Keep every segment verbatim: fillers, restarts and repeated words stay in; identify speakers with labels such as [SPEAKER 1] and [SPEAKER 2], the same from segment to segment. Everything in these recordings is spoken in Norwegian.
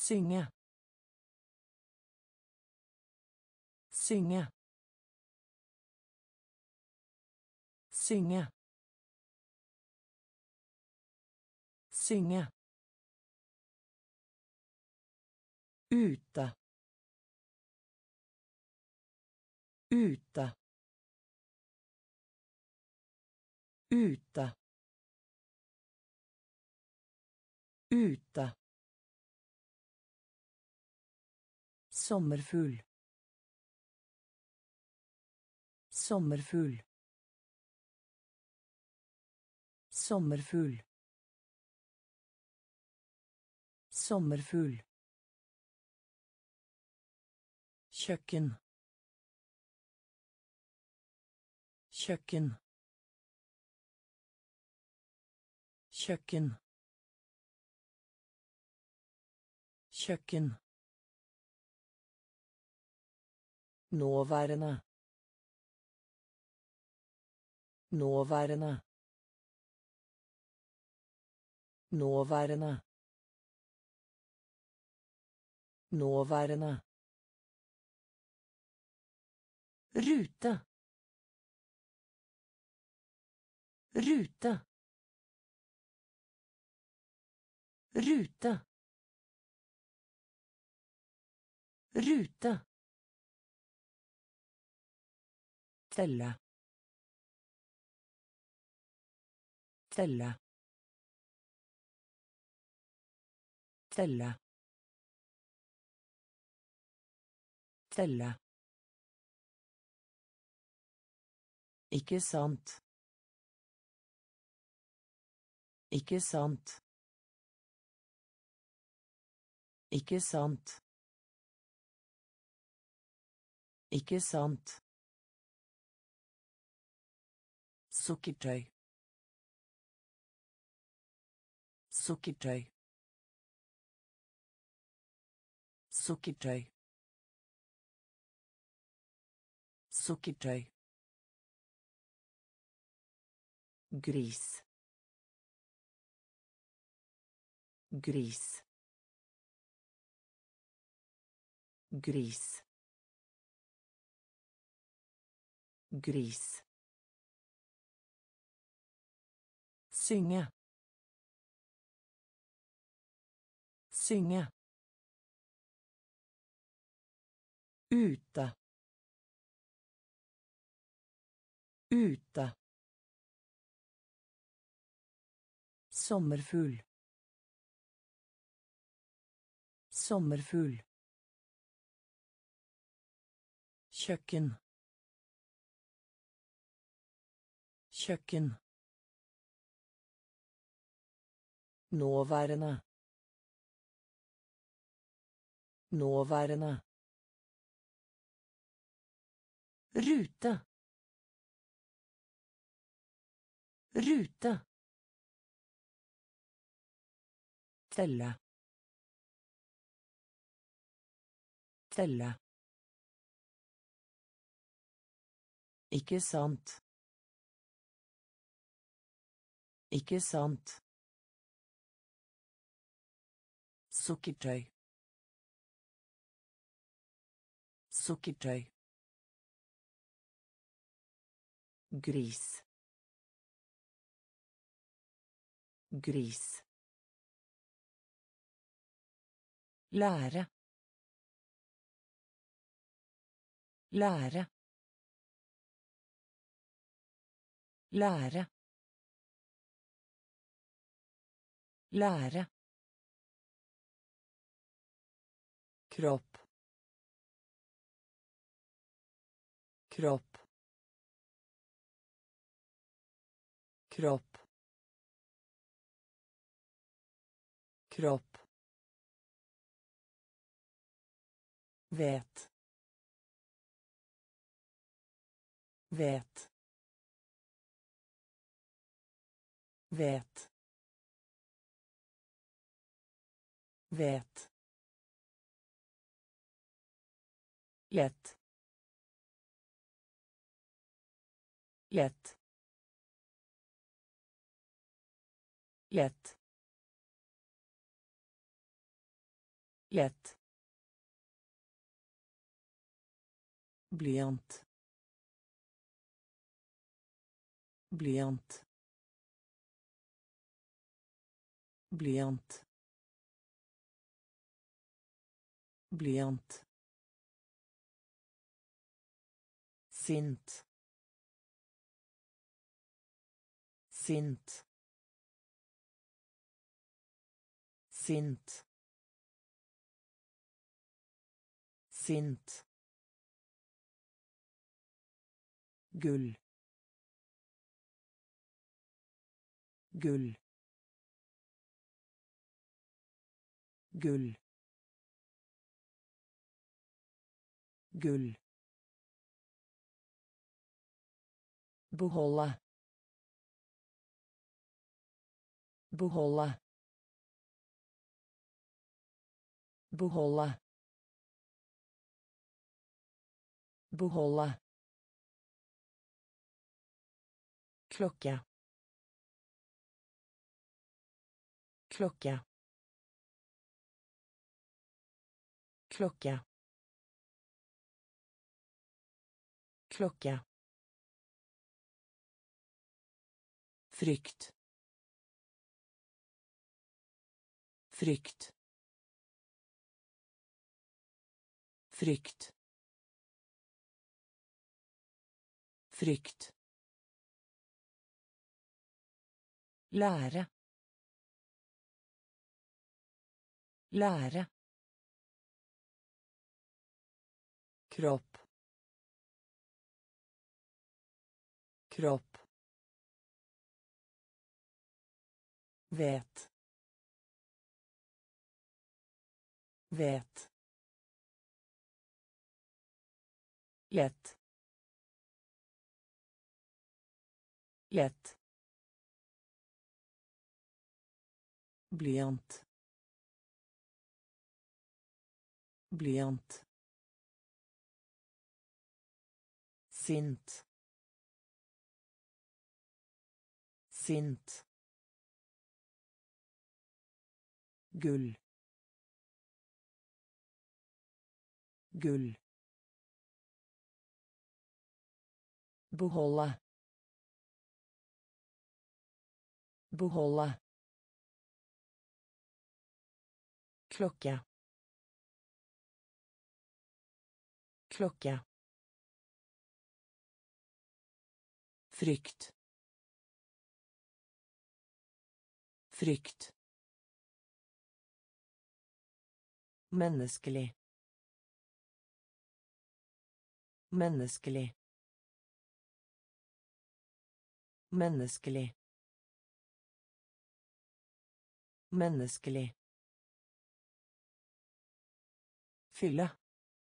[SPEAKER 1] synge, synge, synge, synge, ute, ute, ute, ute, sommerfugl, sommerfugl, sommerfugl, sommerfugl, kjøkken, kjøkken, kjøkken, kjøkken, nåværende, nåværende, nåværende, nåværende, rute, rute, rute, rute, telle, telle, telle, telle, ikke sant, ikke sant, ikke sant, ikke sant, sukkertøy, sukkertøy, sukkertøy, sukkertøy, gris, gris, gris, gris, synge, synge, ute, ute, sommerfugl, sommerfugl, kjøkken, kjøkken, nåværende, nåværende, rute, rute, telle, telle, ikke sant, ikke sant, sukkertøy, sukkertøy, gris, gris, lære, lære, lære, lære, kropp, kropp, kropp, kropp, vet, vet, vet, vet, lett, lett, lett, lätt, blyant, blyant, blyant, blyant, sint, sint, sint, sint, gull, gull, gull, gull, beholde, beholde, beholde, beholde, klokke, klokke, klokke, klokke, frykt, frykt, frykt, frykt, lære, lære, kropp, kropp, vet, vet, lätt, lätt, blyant, blyant, sint, sint, gull, gull, beholde, beholde, klokke, klokke, frykt, frykt, menneskelig, menneskelig, menneskelig, menneskelig, fylle,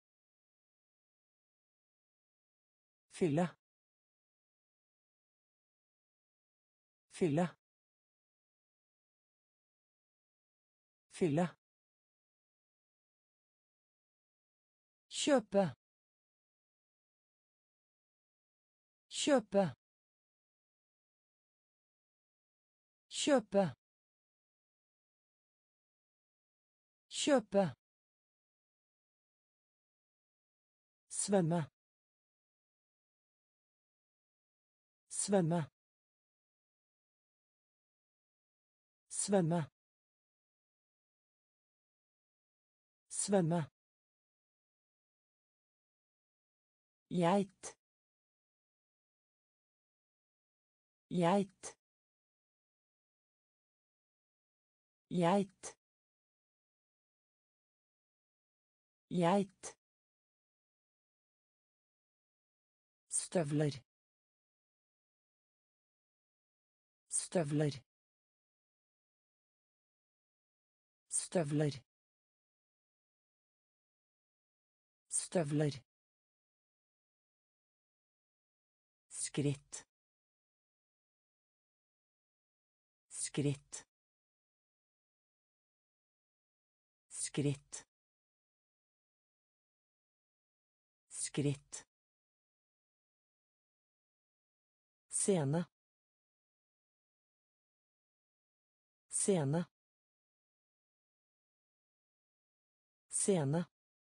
[SPEAKER 1] fylle, fylle, fylle, kjøpe, kjøpe, kjøpe, kjøpe, svømme, svømme, svømme, svømme, geit, geit, geit, geit, støvler, støvler, støvler, støvler, skritt, skritt, skritt, skritt, scene, scene, Scene.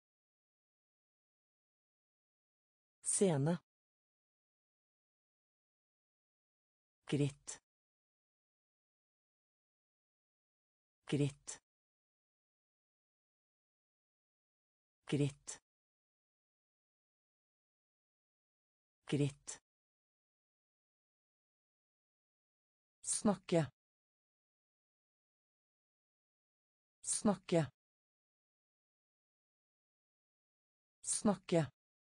[SPEAKER 1] Scene. Gritt. Gritt. Gritt. Gritt. Snakke. Snakke. Snakke.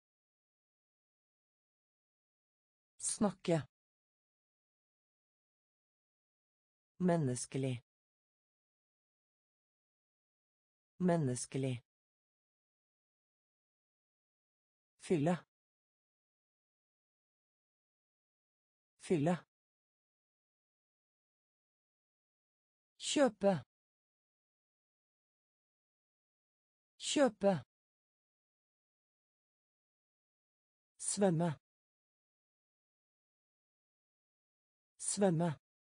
[SPEAKER 1] Snakke. Menneskelig. Menneskelig. Fylle. Fylle. Kjøpe. Kjøpe. Svømme. Svømme.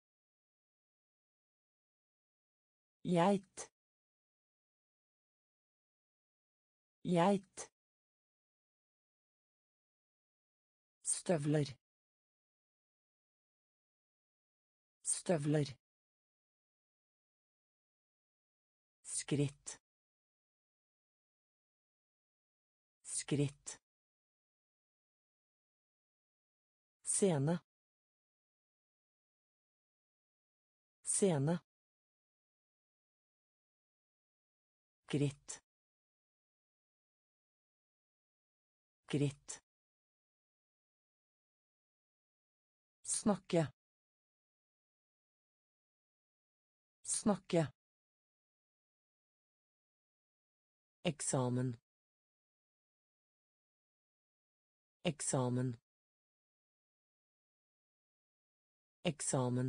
[SPEAKER 1] Geit. Geit. Støvler. Støvler. Skritt. Skritt. Scene. Scene. Gritt. Gritt. Snakke. Snakke. Eksamen. Eksamen. Eksamen.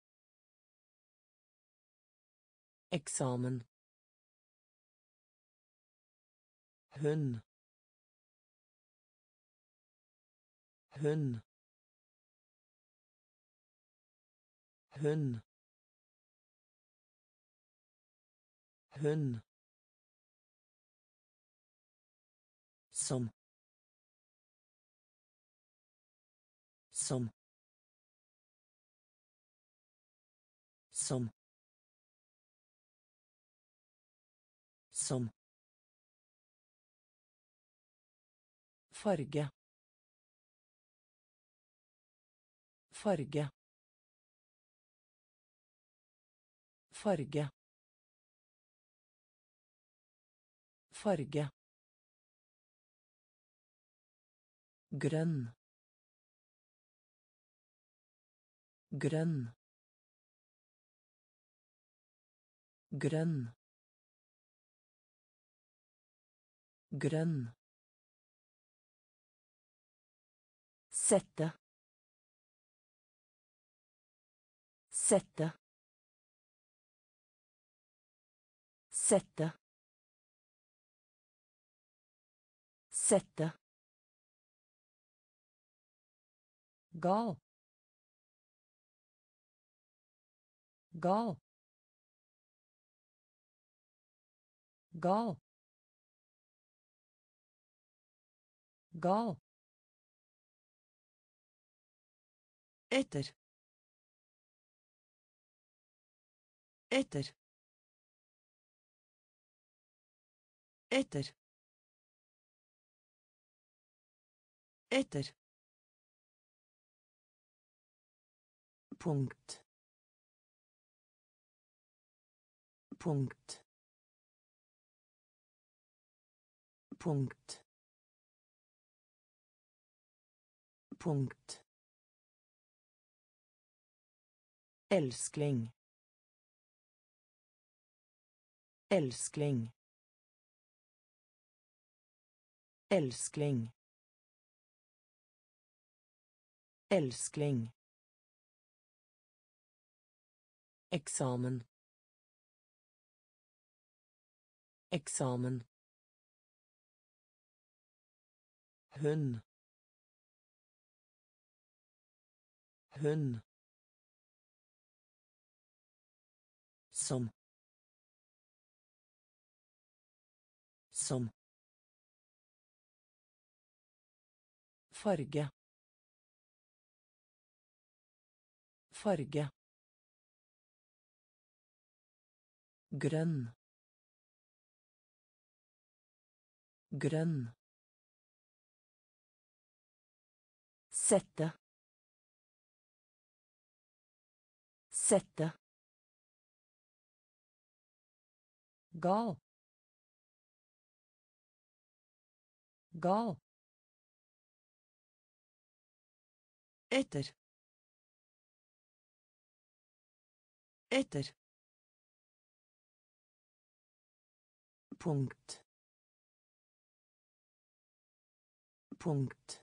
[SPEAKER 1] Eksamen. Hund. Hund. Hund. Hund. Som. Som. Som. Som. Farge. Farge. Farge. Farge. Grønn. Grønn. Grønn. Grønn. Sette. Sette. Sette. Sette. Gal. Gal. Gal. Gal. Etter. Etter. Etter. Etter. Punkt. Punkt. Punkt. Punkt. Elskling. Elskling. Elskling. Elskling. Eksamen. Eksamen. Hund. Hund. Som. Som. Farge. Farge. Grønn. Grønn. Sette. Sette. Gal. Gal. Etter. Etter. Punkt. Punkt.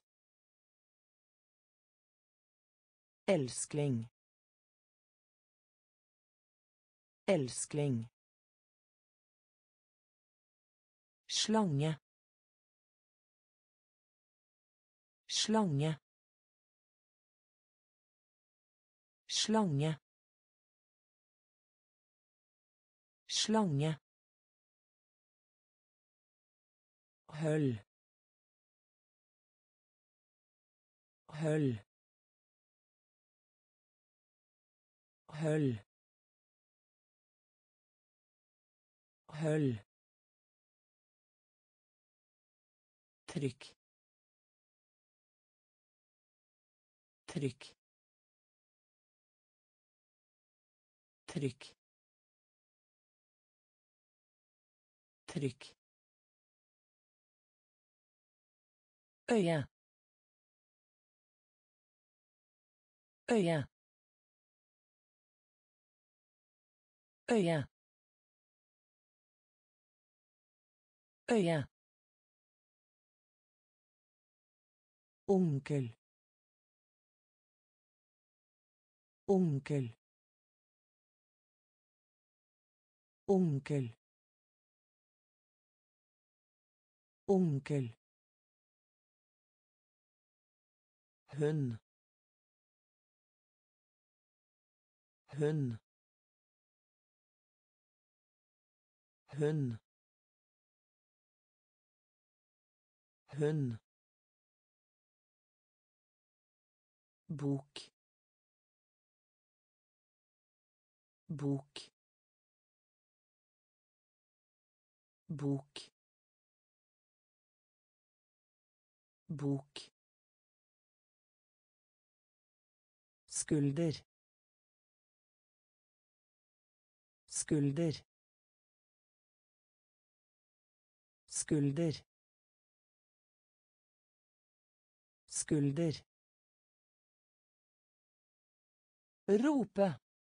[SPEAKER 1] Elskling. Elskling. Slange. Slange. Slange. Slange. Høll. Høll. Høll. Høll. Trykk. Trykk. Trykk. Trykk. Øye. Øye. Øye. Øye. Onkel. Onkel. Onkel. Onkel. Hund. Hund. Hund. Hund. Bok. Bok. Bok. Bok. Skulder. Skulder. Skulder. Skulder. Rope.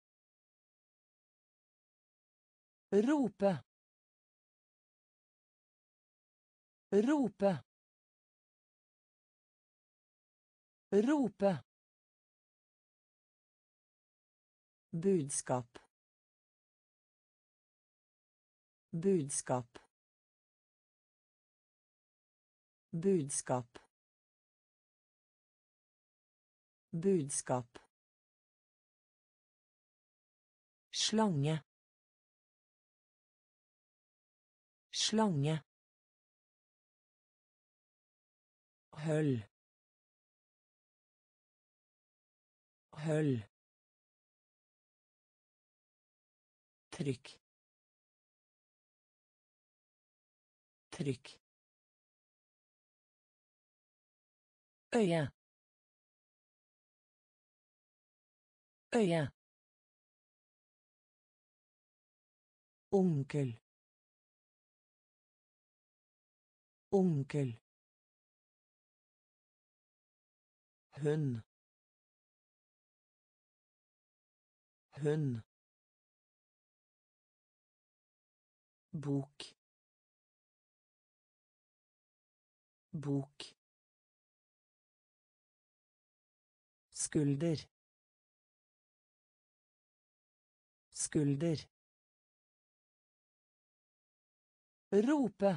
[SPEAKER 1] Rope. Rope. Rope. Budskap. Budskap. Budskap. Budskap. Slange. Slange. Høll. Høll. Trykk. Trykk. Øye. Øye. Onkel. Onkel. Hund. Hund. Bok. Bok. Skulder. Skulder. Rope.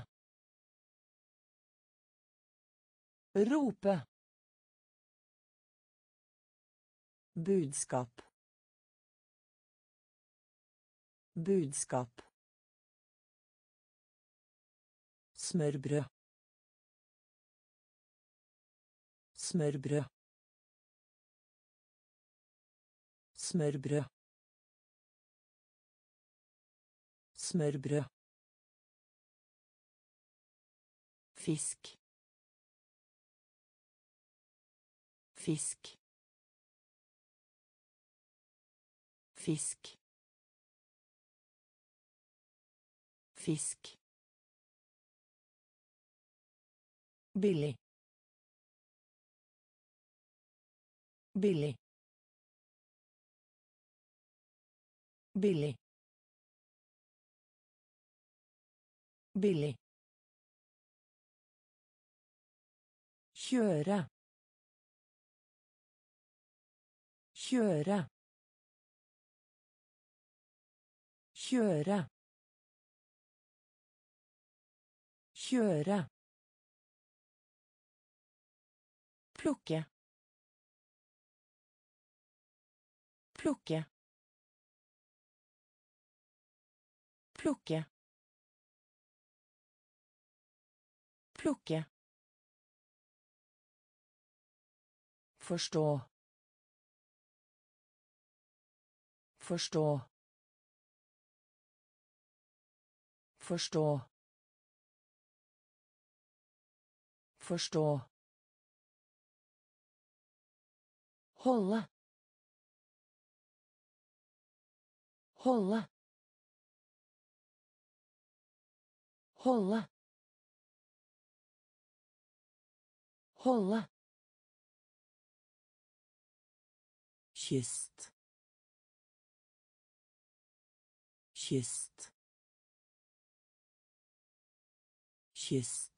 [SPEAKER 1] Rope. Budskap. Budskap. Smørbrød. Smørbrød. Smørbrød. Smørbrød. Fisk. Fisk. Fisk. Fisk. Billig. Billig. Billig. Billig. Kjøre. Kjøre. Kjøre. Kjøre. Plukke. Plukke. Plukke. Plukke. Forstå. Forstå. Forstå. Forstå. Holde. Holde. Holde. Holde. Kyst. Kyst. Kyst.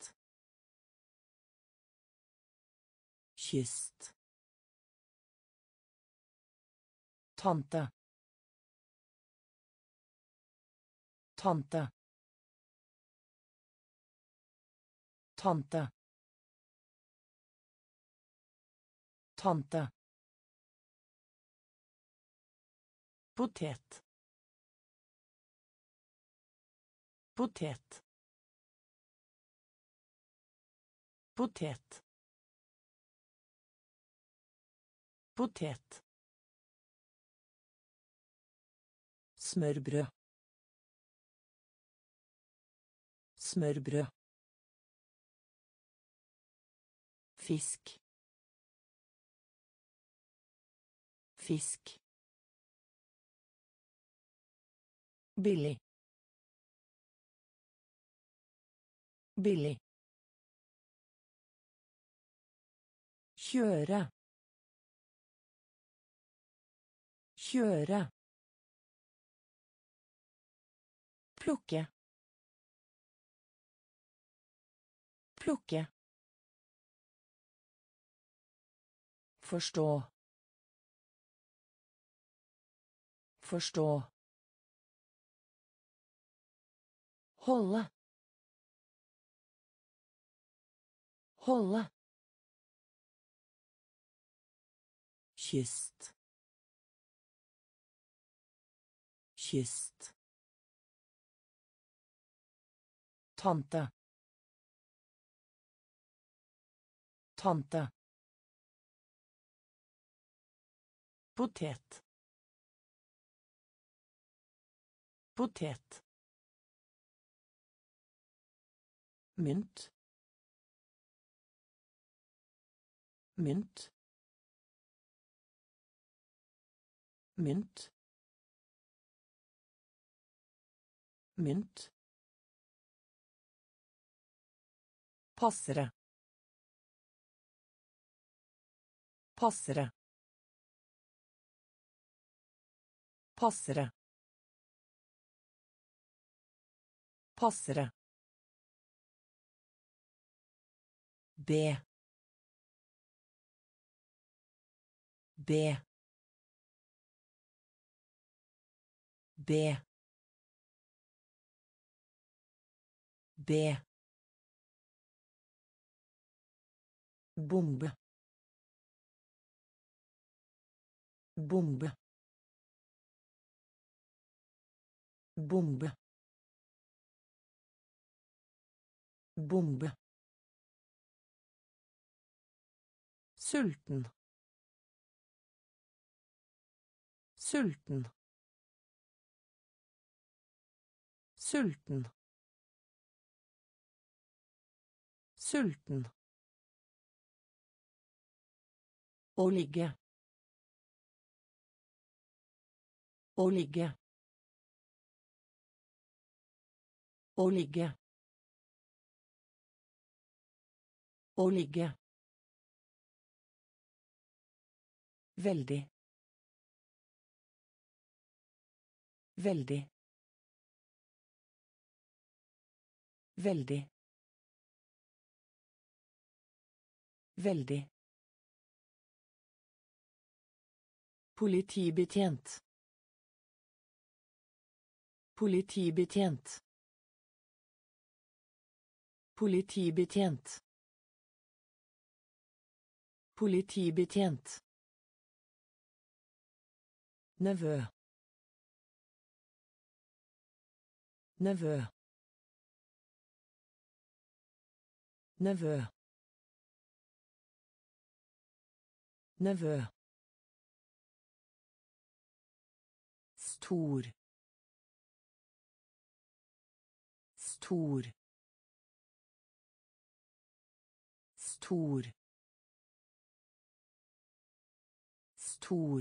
[SPEAKER 1] Kyst. Tante. Tante. Tante. Tante. Potet. Potet. Potet. Potet. Smørbrød. Smørbrød. Fisk. Fisk. Billig. Billig. Kjøre. Kjøre. Plukke. Plukke. Forstå. Forstå. Holde. Holde. Kyst. Kyst. Tante. Tante. Potet. Potet. Mynt. Mynt. Mynt. Mynt. Passere. Passere. Passere. Passere. B. B. B. B. Bombe. Bombe. Bombe. Bombe. Sulten. Sulten. Sulten. Sulten. Å ligge. Å ligge. Å ligge. Å ligge. Veldig. Veldig. Veldig. Veldig. Politibetjent. Politibetjent. Politibetjent. Politibetjent. Nevø. Nevø. Nevø. Nevø. Stor. Stor. Stor. Stor.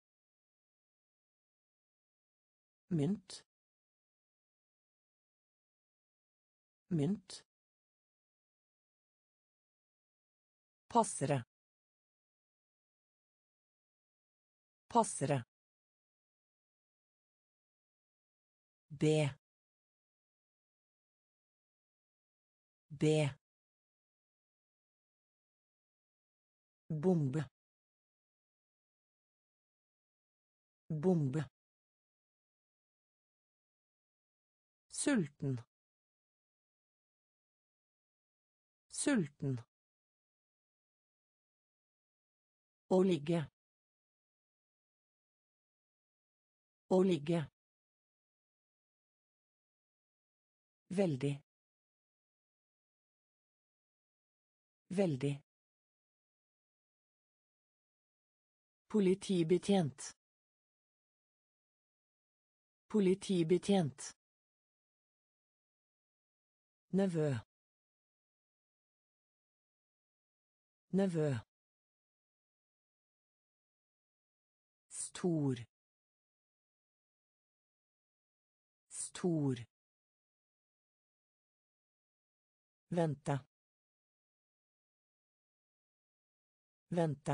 [SPEAKER 1] Mynt. Mynt. Passere. Passere. B. B. Bombe. Bombe. Sulten. Sulten. Å ligge. Å ligge. Veldig. Veldig. Politibetjent. Politibetjent. Nevø. Nevø. Stor. Stor. Vente. Vente.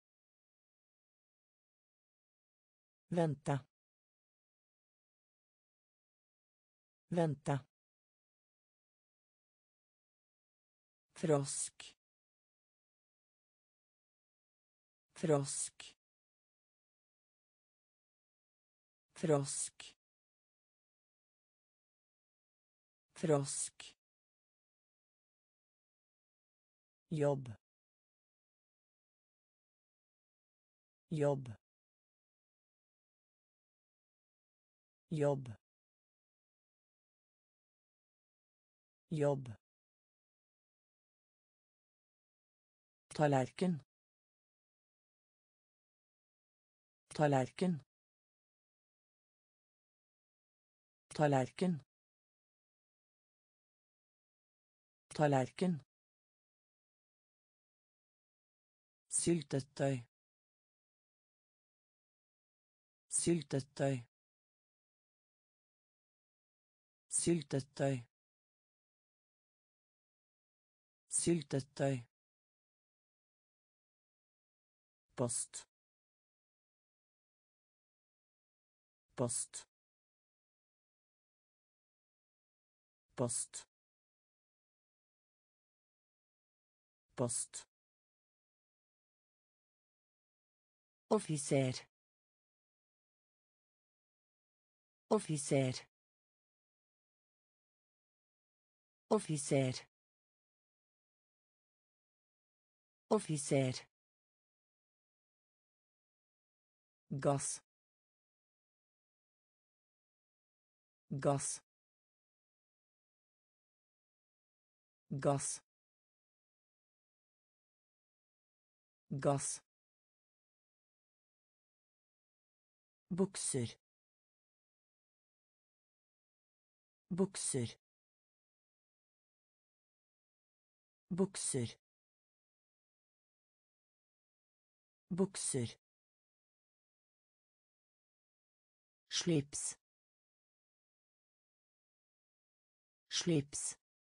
[SPEAKER 1] Vente. Vente. Frosk. Frosk. Frosk. Frosk. Jobb. Jobb. Jobb. Jobb. Tallerken. Tallerken. Tallerken. Tallerken. Syltetøy. Syltetøy. Syltetøy. Syltetøy. Post. Post. Post. Post. Offiser. Offiser. Offiser. Offiser. Gass. Gass. gass, gass, bukser, bukser, bukser, bukser, slips, slips,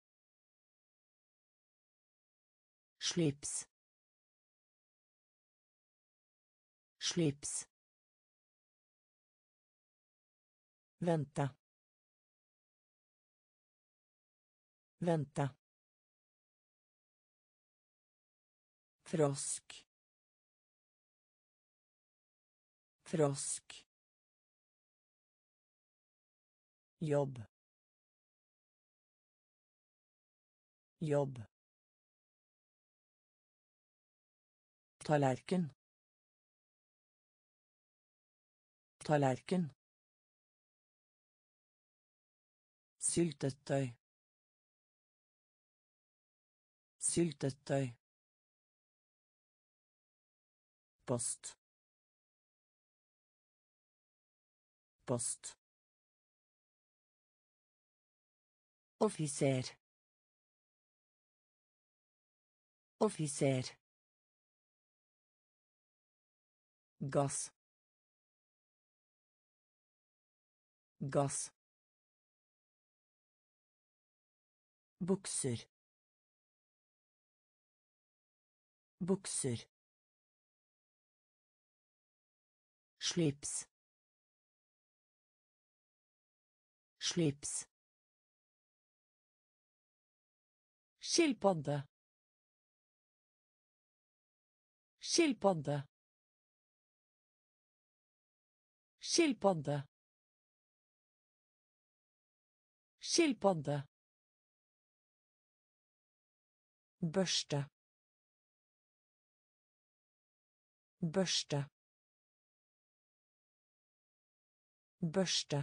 [SPEAKER 1] slips, slips, vente, vente, frosk, frosk, jobb, jobb, tallerken, tallerken, syltetøy, syltetøy, post, post, offiser, offiser, gass, gass, bukser, bukser, slips, slips, skilpadde, skilpadde, skilpadde, skilpadde, børste, børste, børste,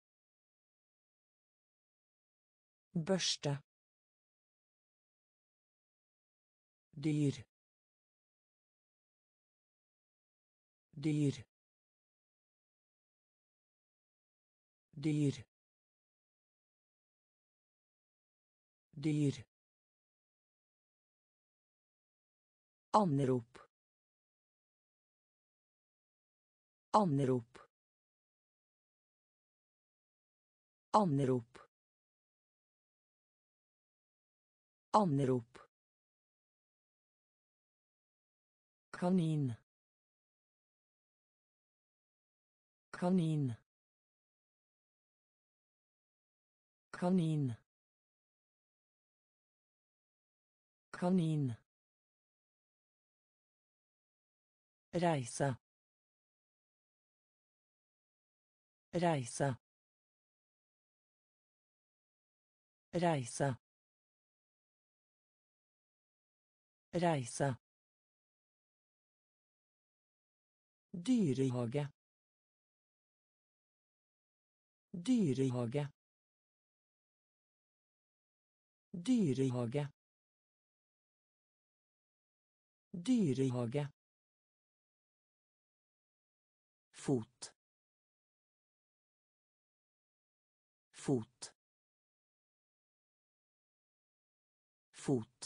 [SPEAKER 1] børste, dyr, dyr, dyr, dyr, anrop, anrop, anrop, anrop, kanin, kanin, kanin, kanin, reise, reise, reise, reise, dyrehage, dyrehage, dyrehage, dyrehage, fot, fot, fot,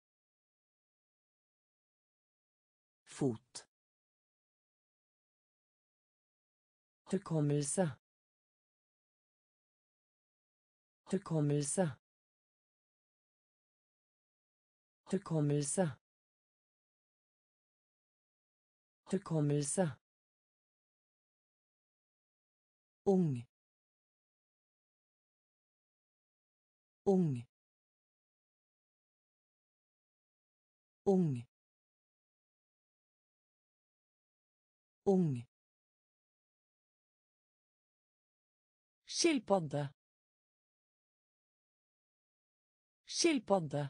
[SPEAKER 1] fot, hukommelse, hukommelse, hukommelse, hukommelse, ung, ung, ung, ung, skilpadde, skilpadde,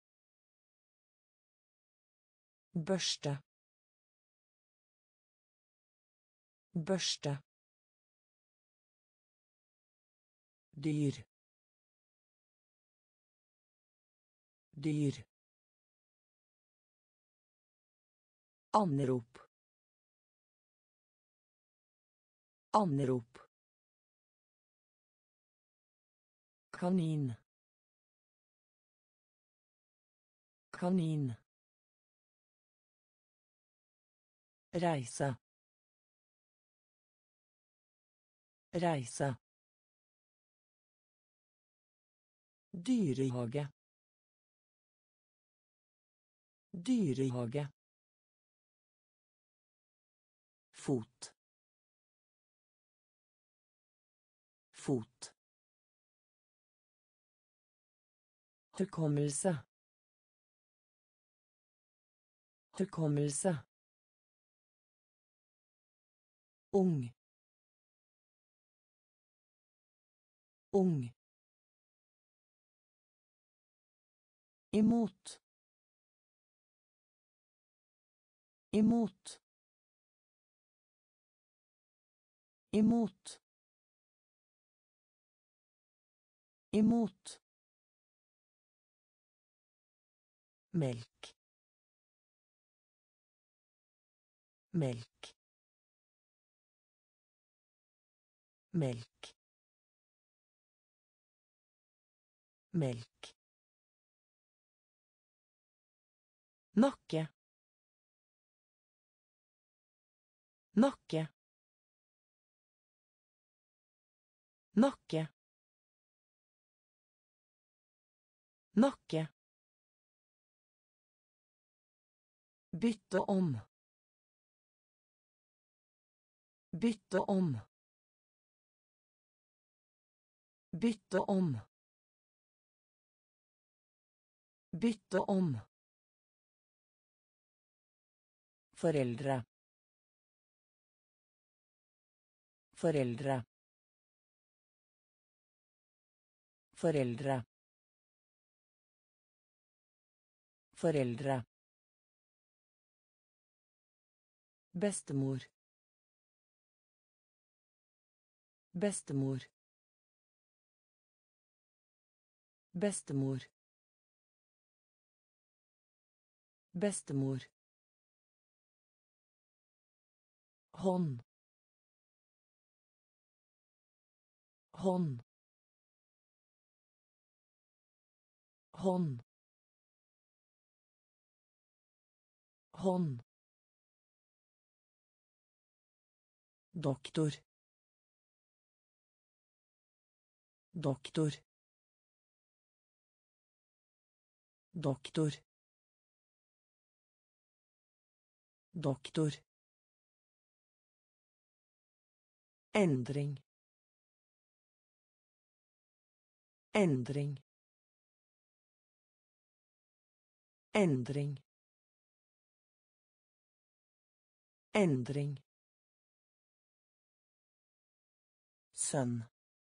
[SPEAKER 1] børste, børste, dyr, dyr, anrop, anrop, kanin, kanin, reise, reise, dyrehage, dyrehage, fot, fot, hukommelse, hukommelse, ung, ung, imot, imot, imot, imot, melk, melk, melk, melk, nakke, nakke, nakke, nakke, bytte om, bytte om, bytte om, bytte om, foreldre, foreldre, foreldre, foreldre, bestemor, bestemor, bestemor, bestemor, hånd, hånd, hånd, hånd, doktor, doktor, doktor, doktor, endring, endring, endring, endring, sønn,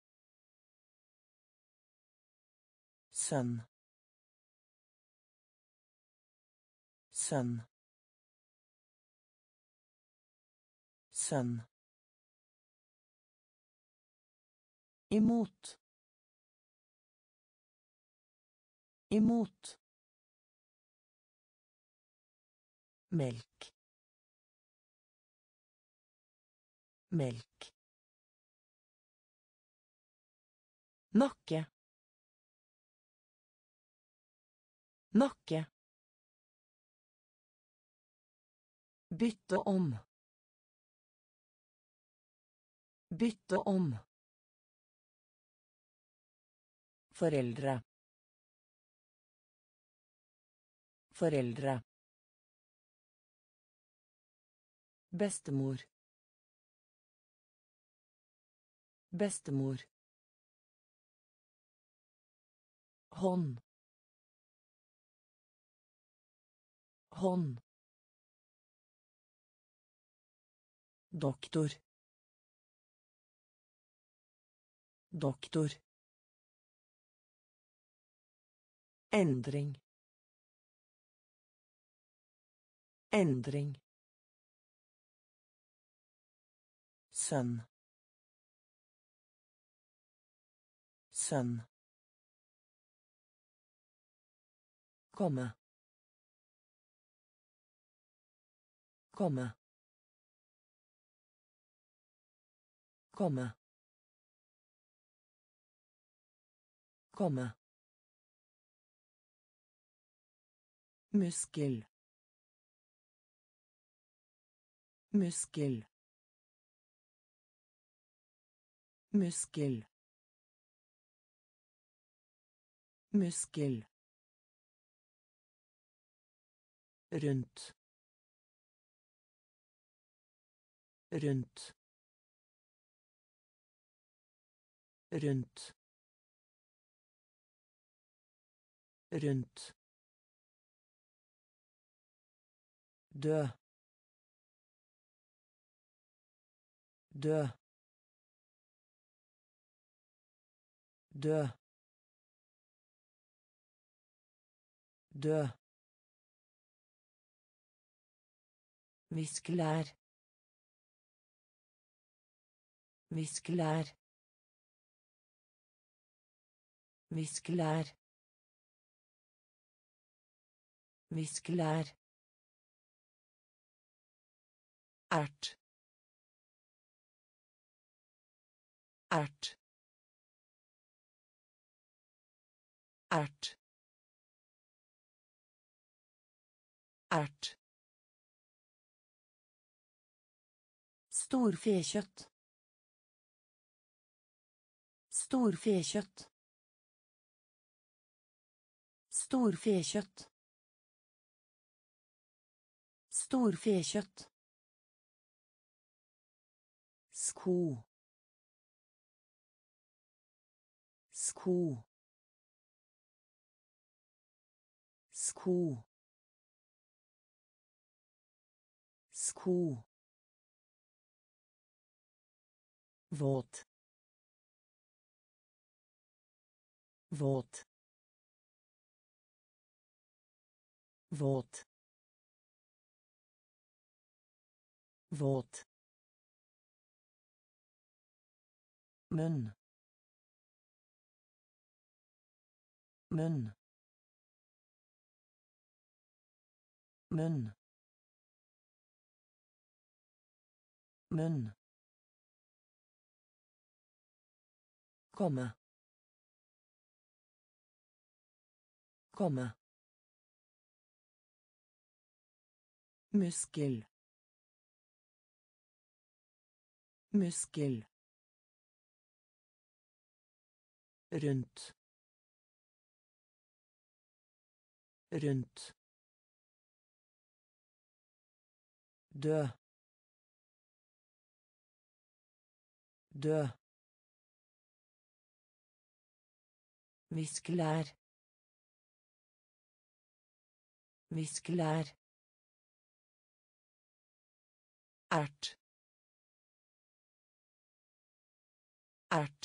[SPEAKER 1] sønn, sønn, sønn, imot, imot, melk, melk, nakke, nakke, bytte om, bytte om, foreldre, foreldre, bestemor, bestemor, hånd, hånd, doktor, doktor, endring, endring, sønn, sønn, Komme. Komme. Komme. Komme. Muskel. Muskel. Muskel. Muskel. Rundt. Rundt. Rundt. Rundt. Dø. Dø. Dø. Dø. Viskelær. Viskelær. Viskelær. Viskelær. Ert. Ert. Ert. Ert. Storfekjøtt. Storfekjøtt. Storfekjøtt. Storfekjøtt. Sko. Sko. Sko. Sko. Våt. Våt. Våt. Våt. Munn. Munn. Munn. Munn. Komme. Komme. Muskel. Muskel. Rundt. Rundt. Dø. Dø. Viskelær. Viskelær. Ert. Ert.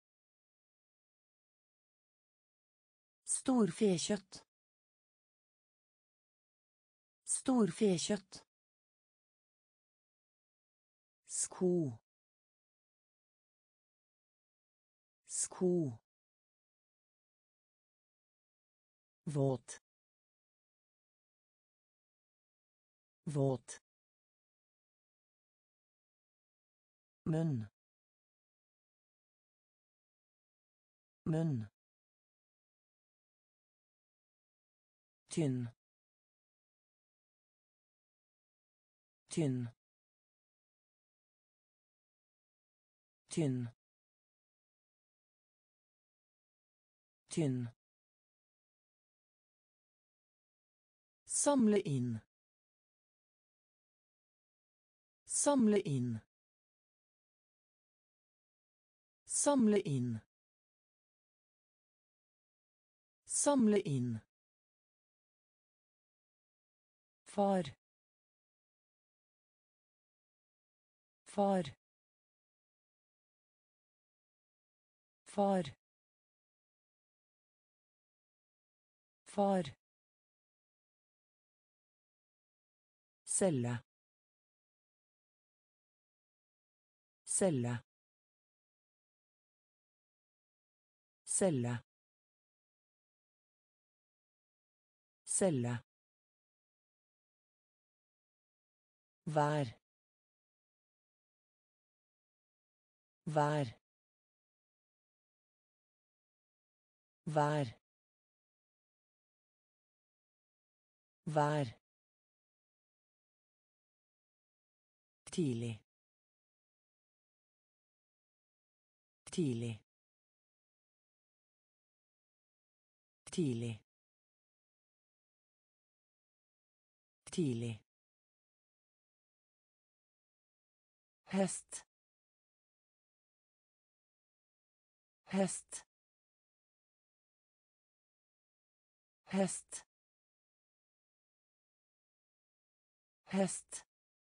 [SPEAKER 1] Storfekjøtt. Storfekjøtt. Sko. Sko. Våt. Våt. Munn. Munn. Tynn. Tynn. Tynn. Tynn. Samle inn. Samle inn. Samle inn. Samle inn. Far. Far. Far. Far. Celle. Celle. Celle. Celle. Vær. Vær. Vær. Vær. Tidlig. Tidlig. Tidlig. Tidlig. Hest. Hest. Hest. Hest.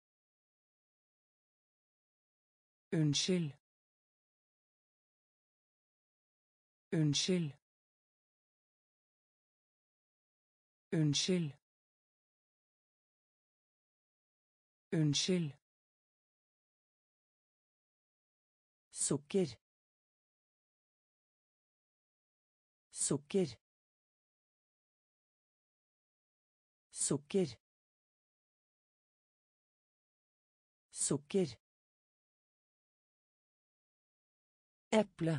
[SPEAKER 1] Unnskyld. Unnskyld. Unnskyld. Unnskyld. Sukker. Sukker. Sukker. Sukker. Eple.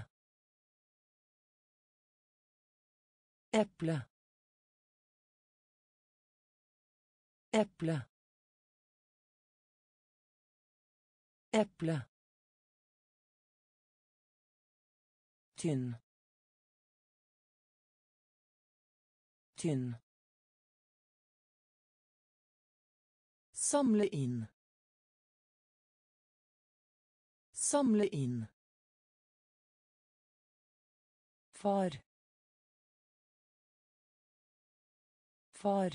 [SPEAKER 1] Eple. Eple. Eple. Tynn. Tynn. Samle inn. Samle inn. Far. Far.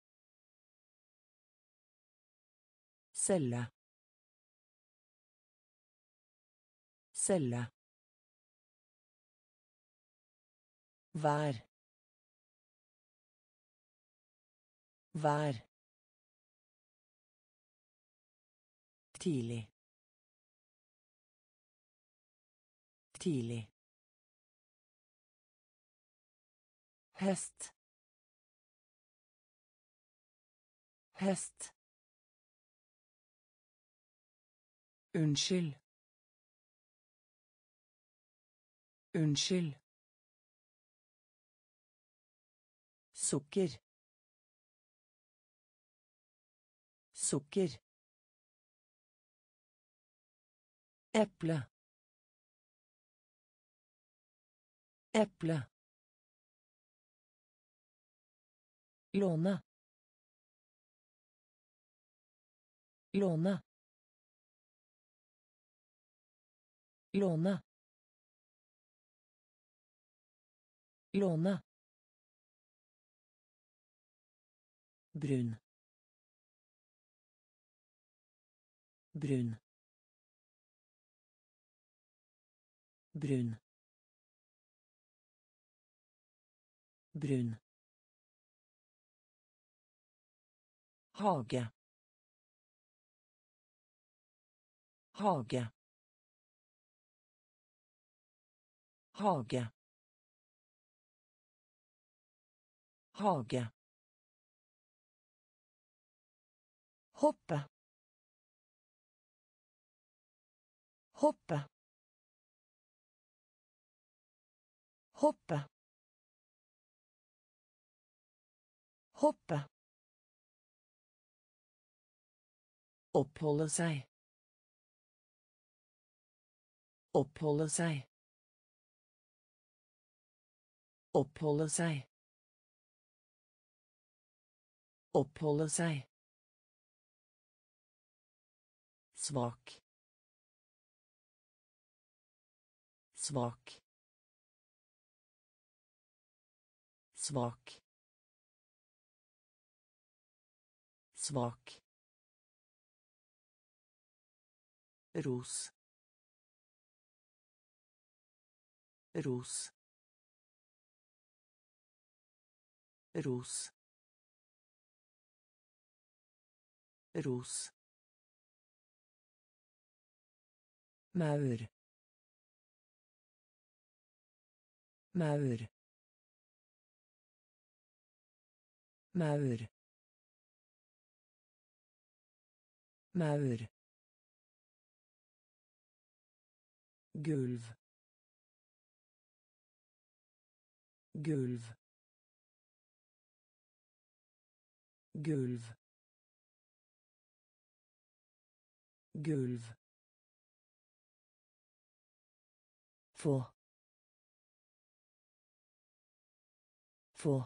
[SPEAKER 1] Celle. Celle. Vær. Vær. Tidlig. Tidlig. Hest. Hest. Unnskyld. Unnskyld. Sukker. Sukker. Eple. Eple. Låne. Låne. Låne. Låne. Brun. Brun. Brun. Brun. Hage. Hage. Hage. Hage. Hoppe. Hoppe. Hoppe. Hoppe. Oppholde seg. Oppholde seg. Oppholde seg. Oppholde seg. Svak. Svak. Svak. Svak. Ros. Ros. Ros. Ros. Maur. Maur. Maur. Maur. Gulv. Gulv. Gulv. Gulv. Få. Få.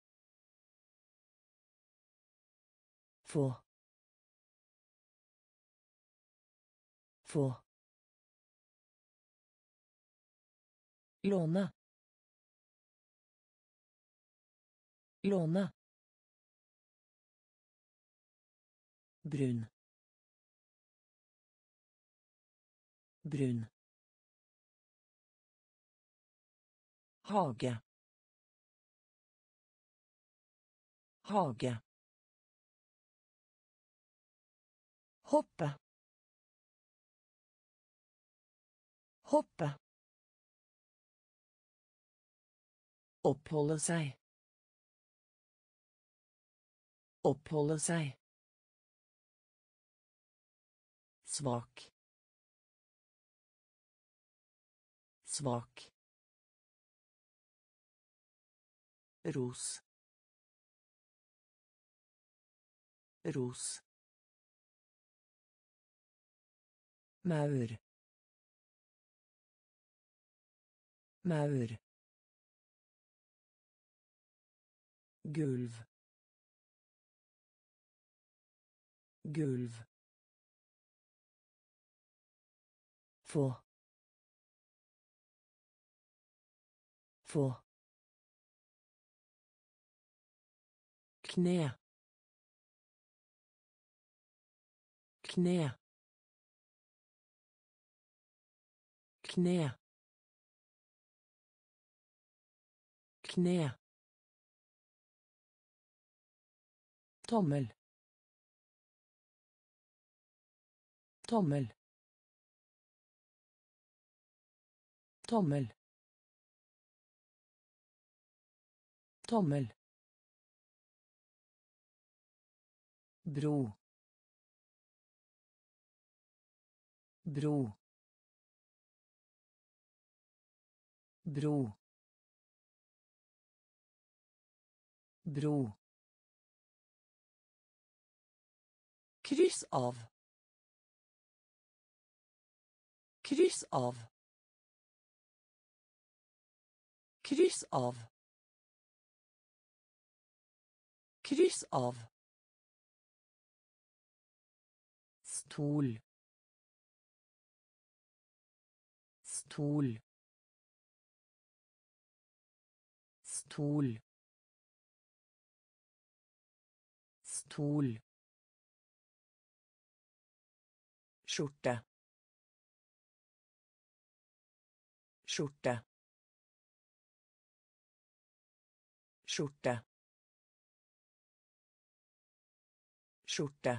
[SPEAKER 1] Få. Få. Låna. Låna. Brun. Brun. Hage. Hage. Hoppe. Hoppe. Oppholde seg. Oppholde seg. Svak. Svak. Ros. Ros. Maur. Maur. Gulv. Gulv. Få. Få. Kne. Kne. Kne. Kne. Tommel. Tommel. Tommel. Tommel. Bro. Bro. Bro. Bro. Kryss av. Kryss av. Kryss av. Kryss av. Stol. Stol. Stol. Stol. Skjorte. Skjorte. Skjorte. Skjorte.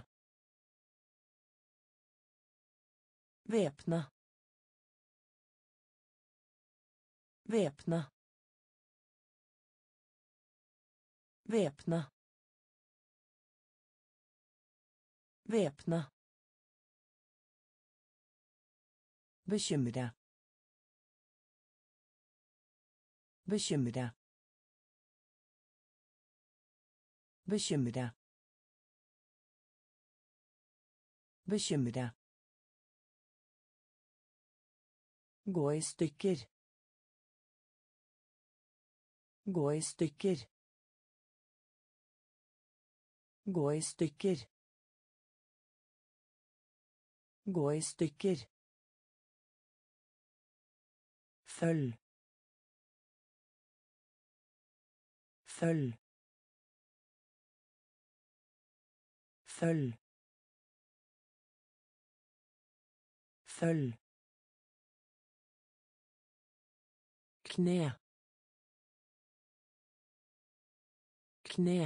[SPEAKER 1] Væpne. Væpne. Væpne. Væpne. Bekymre. Bekymre. Bekymre. Bekymre. Gå i stykker. Gå i stykker. Gå i stykker. Gå i stykker. Følg. Følg. Følg. Følg. Kne. Kne.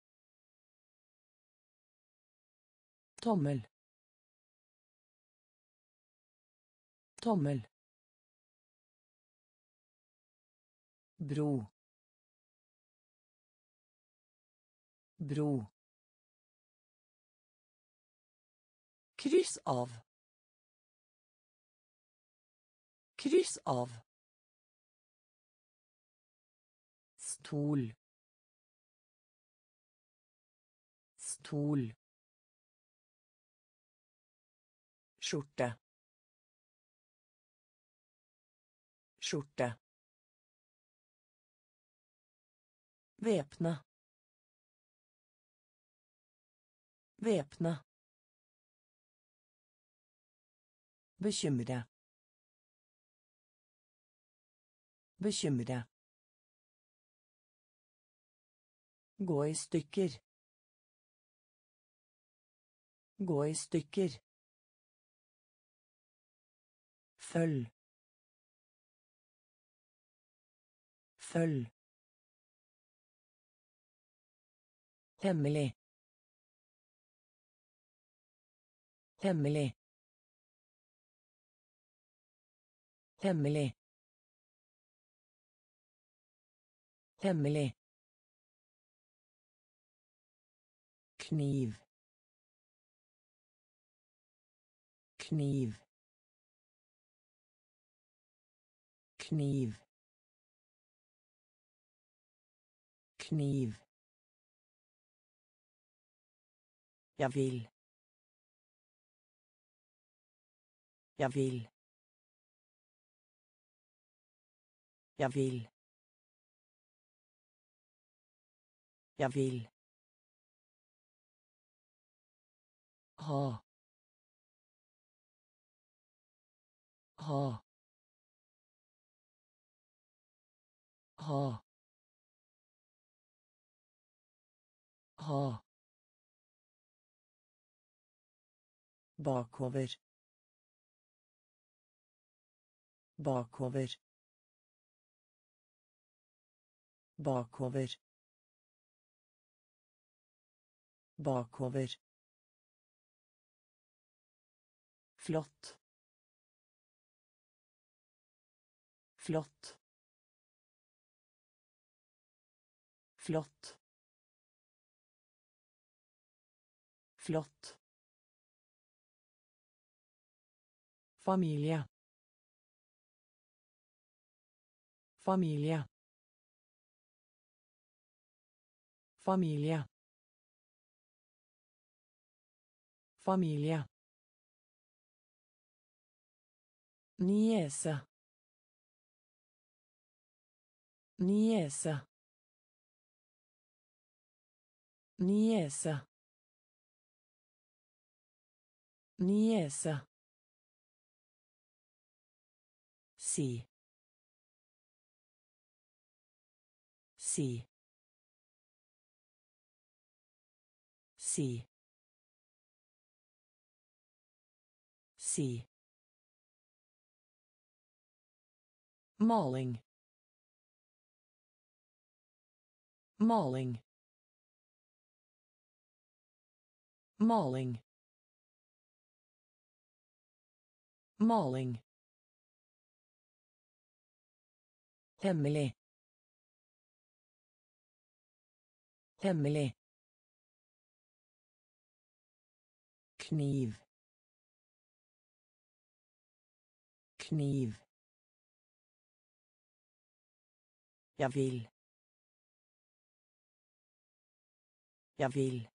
[SPEAKER 1] Tommel. Tommel. Bro. bro, kryss av, kryss av, stol, stol, skjorte, skjorte, væpne, væpne, bekymre, bekymre, gå i stykker, gå i stykker, følg, følg, hemmelig, hemmelig, hemmelig, hemmelig, kniv, kniv, kniv, kniv, jag vill, jag vill, jag vill, jag vill, ha, ha, ha, ha, bakover, bakover, bakover, bakover, flott, flott, flott, flott, familie, familie, familie, familie, niese, niese, niese, niese, si, si, si, si, maling, maling, maling, maling, hemmelig, hemmelig, kniv, kniv, jag vill, jag vill,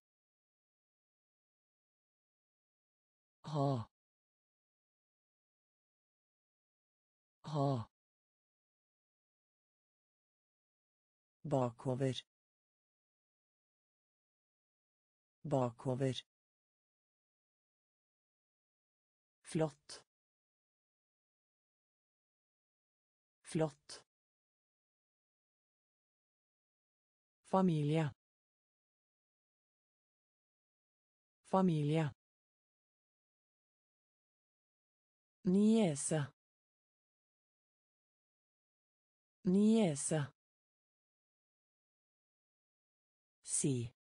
[SPEAKER 1] ha, ha, bakover, bakover, flott, flott, familie, familie, niese, niese, si,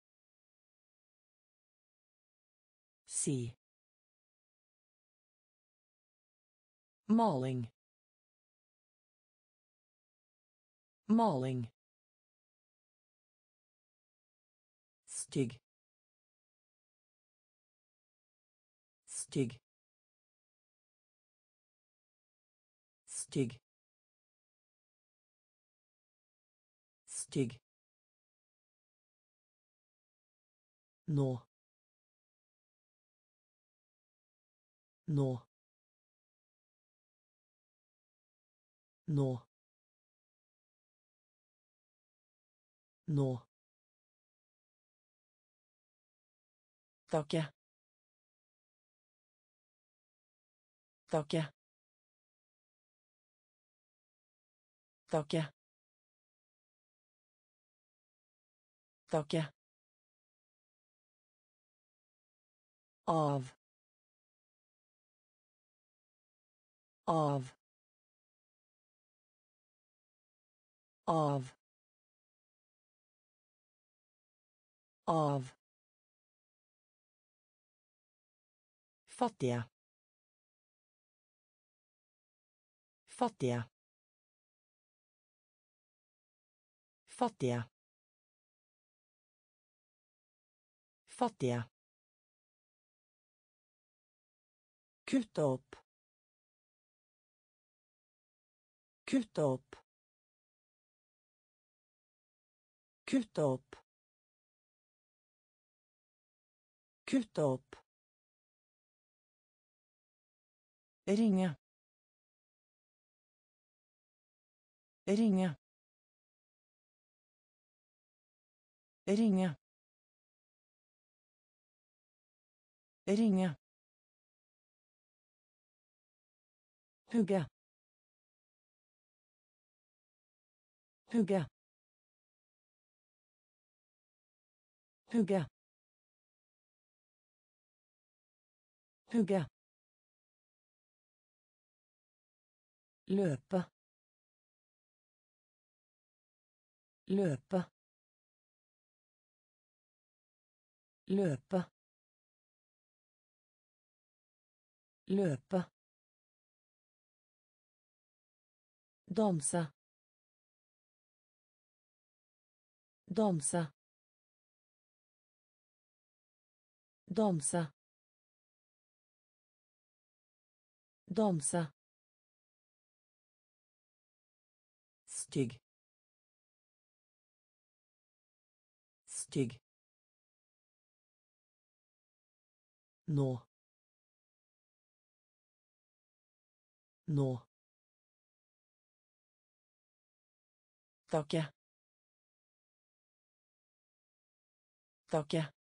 [SPEAKER 1] si, maling, maling, Stygg. Stygg. Stygg. Stygg. Nå. Nå. Nå. Nå. Takke. Takke. Takke. Takke. Av. Av. Av. Av. Fattige. Fattige. Fattige. Fattige. Kutte opp. Kutte opp. Kutte opp. Kutte opp. Ringe. Ringe. Ringe. Ringe. Hugge. Hugge. Hugge. Hugge. Løpe. Løpe. Løpe. Løpe. Danse. Danse. Danse. Danse. Stygg. Stygg. Nå. Nå. Takke. Takke.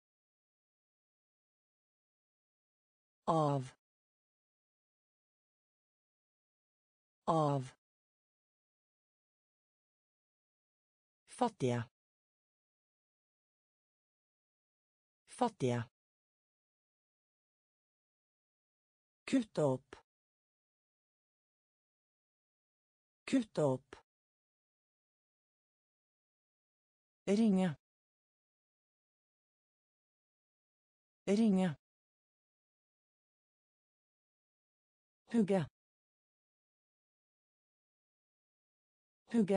[SPEAKER 1] Av. Av. Fattige. Fattige. Kutte opp. Kutte opp. Ringe. Ringe. Hugge. Hugge.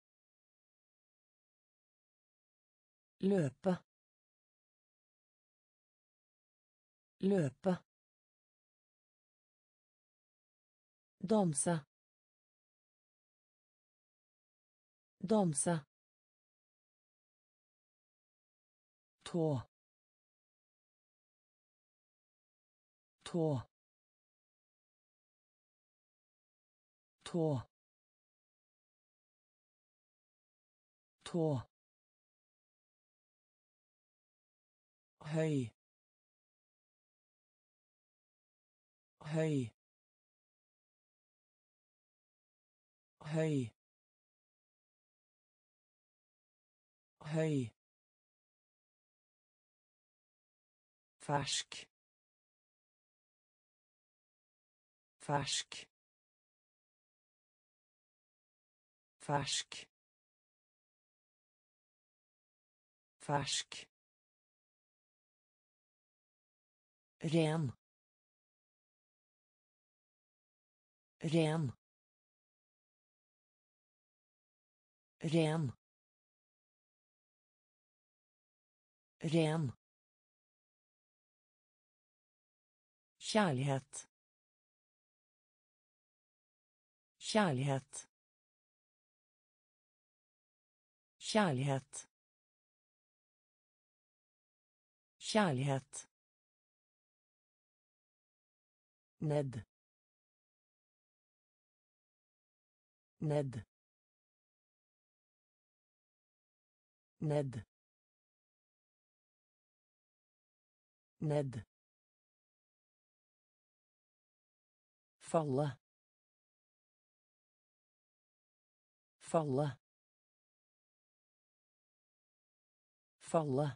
[SPEAKER 1] Løpe. Løpe. Danse. Danse. Tå. Tå. Tå. Tå. Høy. Høy. Høy. Høy. Fersk. Fersk. Fersk. Fersk. Ren. Ren. Ren. Ren. Kjærlighet. Kjærlighet. Kjærlighet. Kjærlighet. Ned. Ned. Ned. Ned. Falle. Falle. Falle.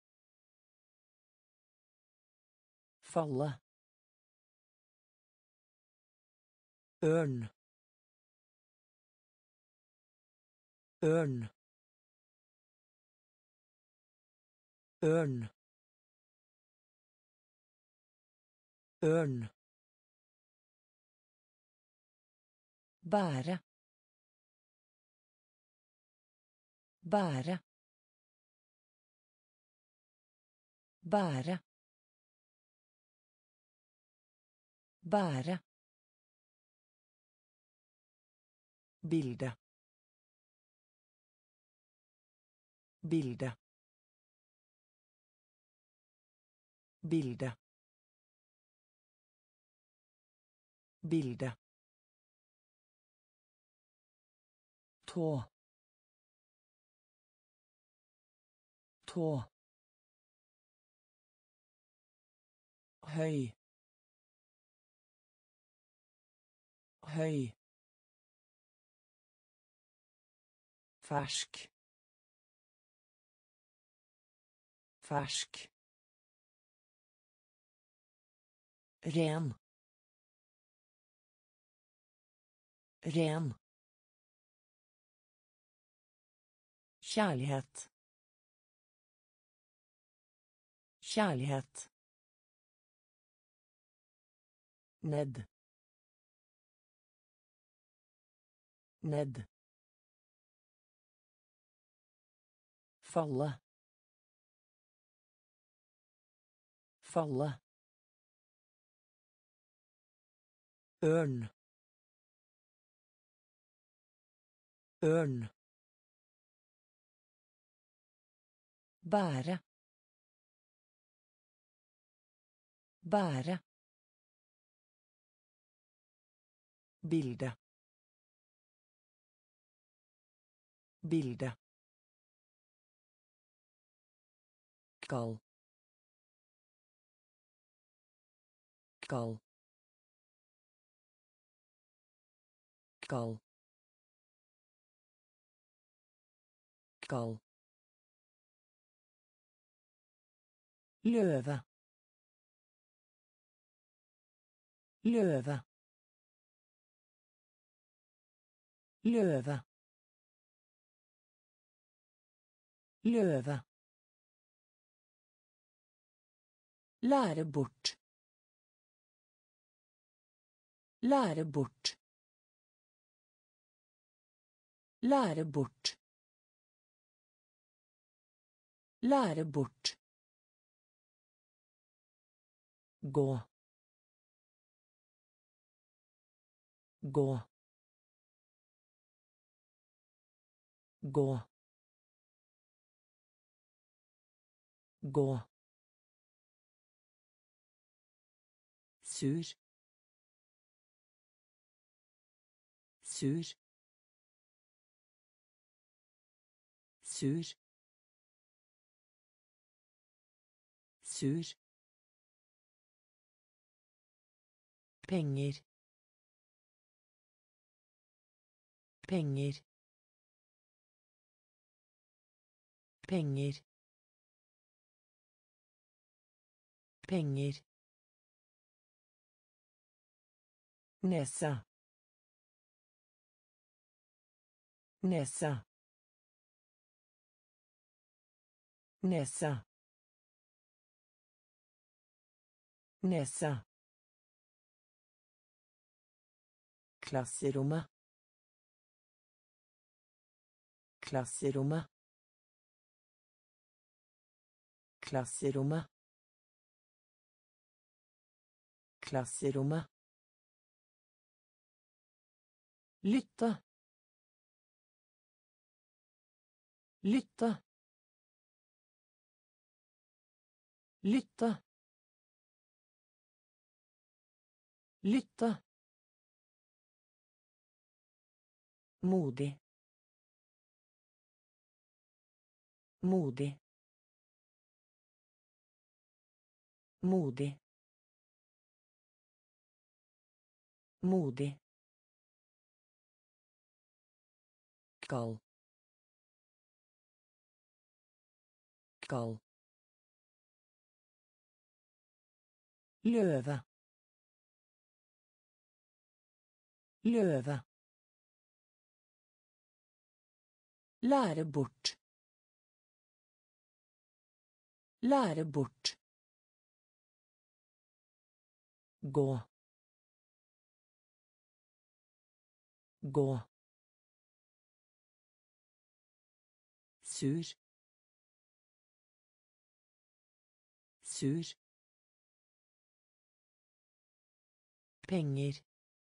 [SPEAKER 1] Falle. Ørn. Ørn. Ørn. Ørn. Bære. Bære. Bære. Bære. Bilde. Bilde. Bilde. Bilde. Tå. Tå. Høy. Høy. Fersk. Fersk. Ren. Ren. Kjærlighet. Kjærlighet. Ned. Ned. Falle. Falle. Ørn. Ørn. Bære. Bære. Bilde. Bilde. Kall. Kall. Kall. Kall. Løve. Løve. Løve. Løve. Lære bort. Lære bort. Lære bort. Lære bort. Gå. Gå. Gå. Gå. Sur. Sur. Sur. Sur. Penger. Penger. Penger. Penger. Nese. Nese. Nese. Nese. Klasserommet. Klasserommet. Klasserommet. Klasserommet. Lytte. Lytte. Lytte. Lytte. Modig. Modig. Modig. Modig. Kald. Kald. Løve. Løve. Lære bort. Lære bort. Gå. Gå. Sur. Sur. Penger.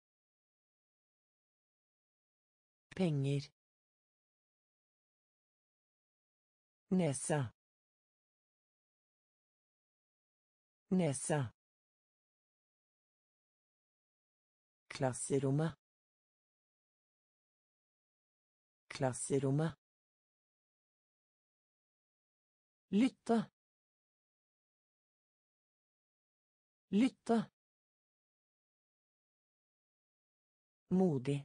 [SPEAKER 1] Penger. Nesa. Nesa. Klasserommet. Klasserommet. Lytte. Lytte. Modig.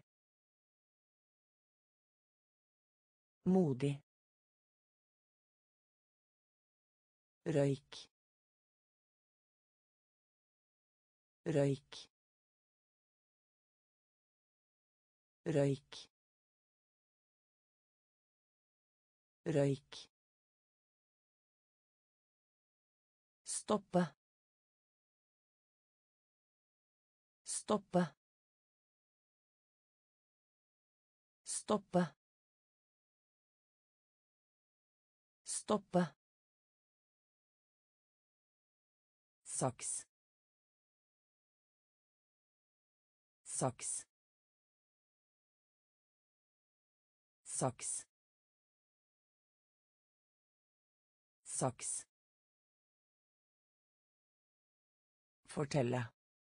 [SPEAKER 1] Modig. Røyk. Røyk. Røyk. Røyk. Stoppe. Stoppe. Stoppe. Stoppe. Saks. Saks. Saks. Saks. Fortelle.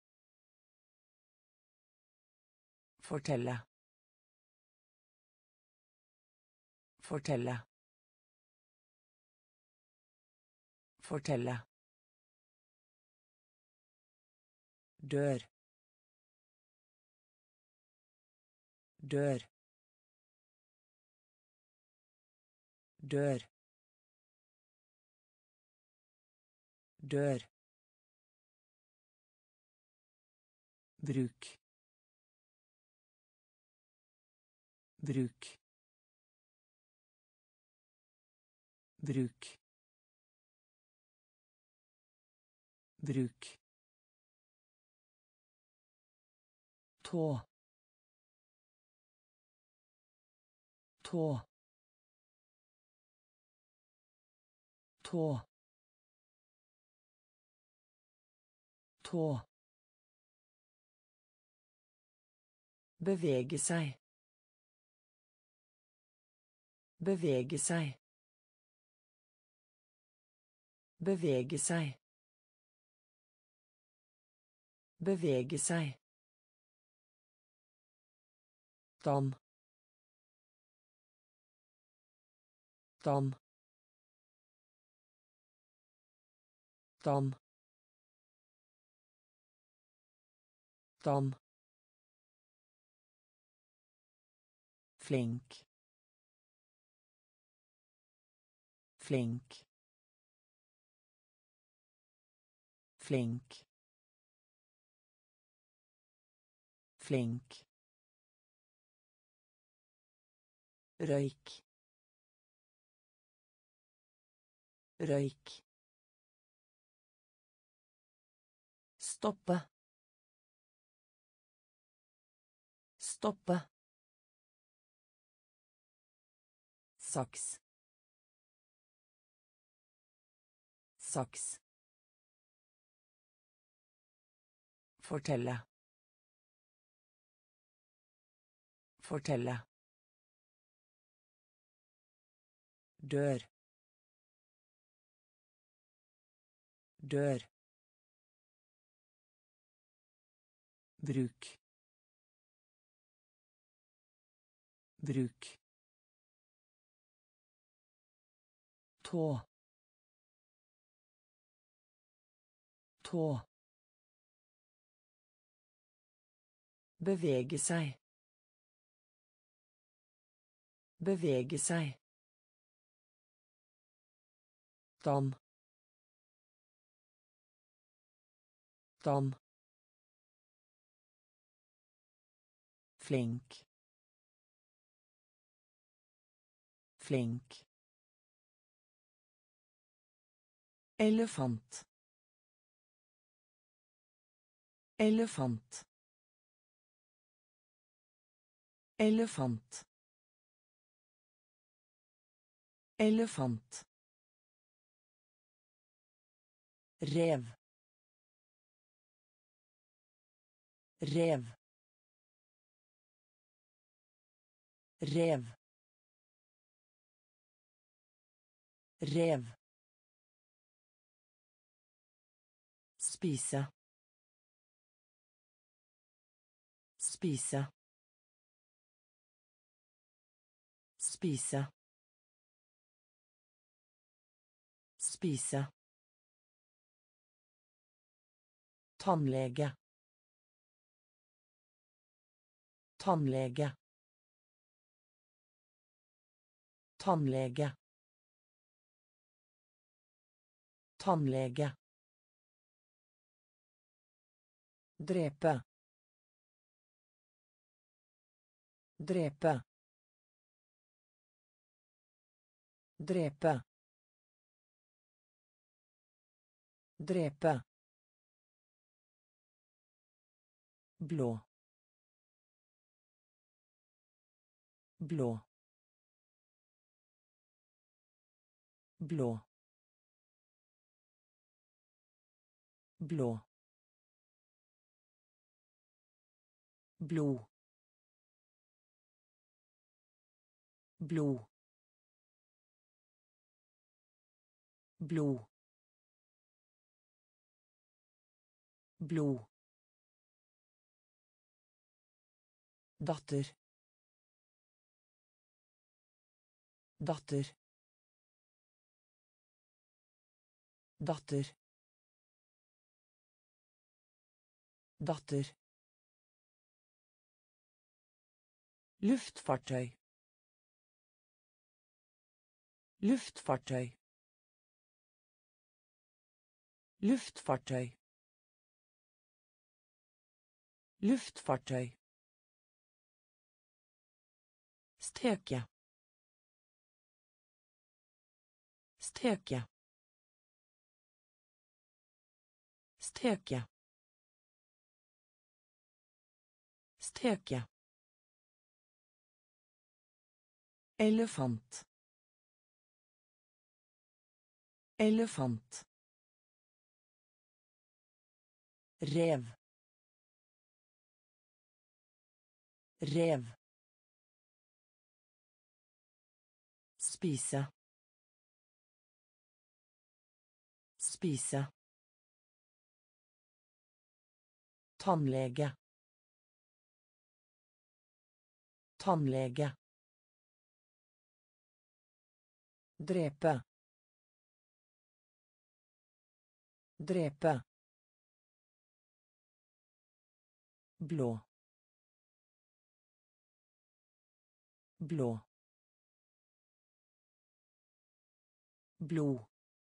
[SPEAKER 1] Fortelle. Fortelle. Fortelle. Dør. Dør. Dør. Dør. Bruk. Bruk. Bruk. Bruk. Tå. Tå. Tå. Tå. Bevege seg. Bevege seg. Bevege seg. Bevege seg. Dam. Dam. Dam. Dam. Flink. Flink. Flink. Flink. Røyk. Røyk. Stoppe. Stoppe. Saks. Saks. Fortelle. Fortelle. Dør. Dør. Bruk. Bruk. Tå. Tå. Bevege seg. Bevege seg. Dan. Dan. Flink. Flink. Elefant. Elefant. Elefant. Elefant. Rev. Rev. Rev. Rev. Spise. Spise. Spise. Spise. Tannlege. Tannlege. Tannlege. Tannlege. Drepe. Drepe. Drepe. Drepe. Blå. Blå. Blå. Blå. Blod. Blod. Blod. Blod. Datter. Datter. Datter. Datter. Luftfartøy. Luftfartøy. Luftfartøy. Luftfartøy. Steke. Steke. Steke. Steke. Elefant. Elefant. Rev. Rev. Spise. Spise. Tannlege. Tannlege. Drepe. Drepe. Blå. Blå. Blod.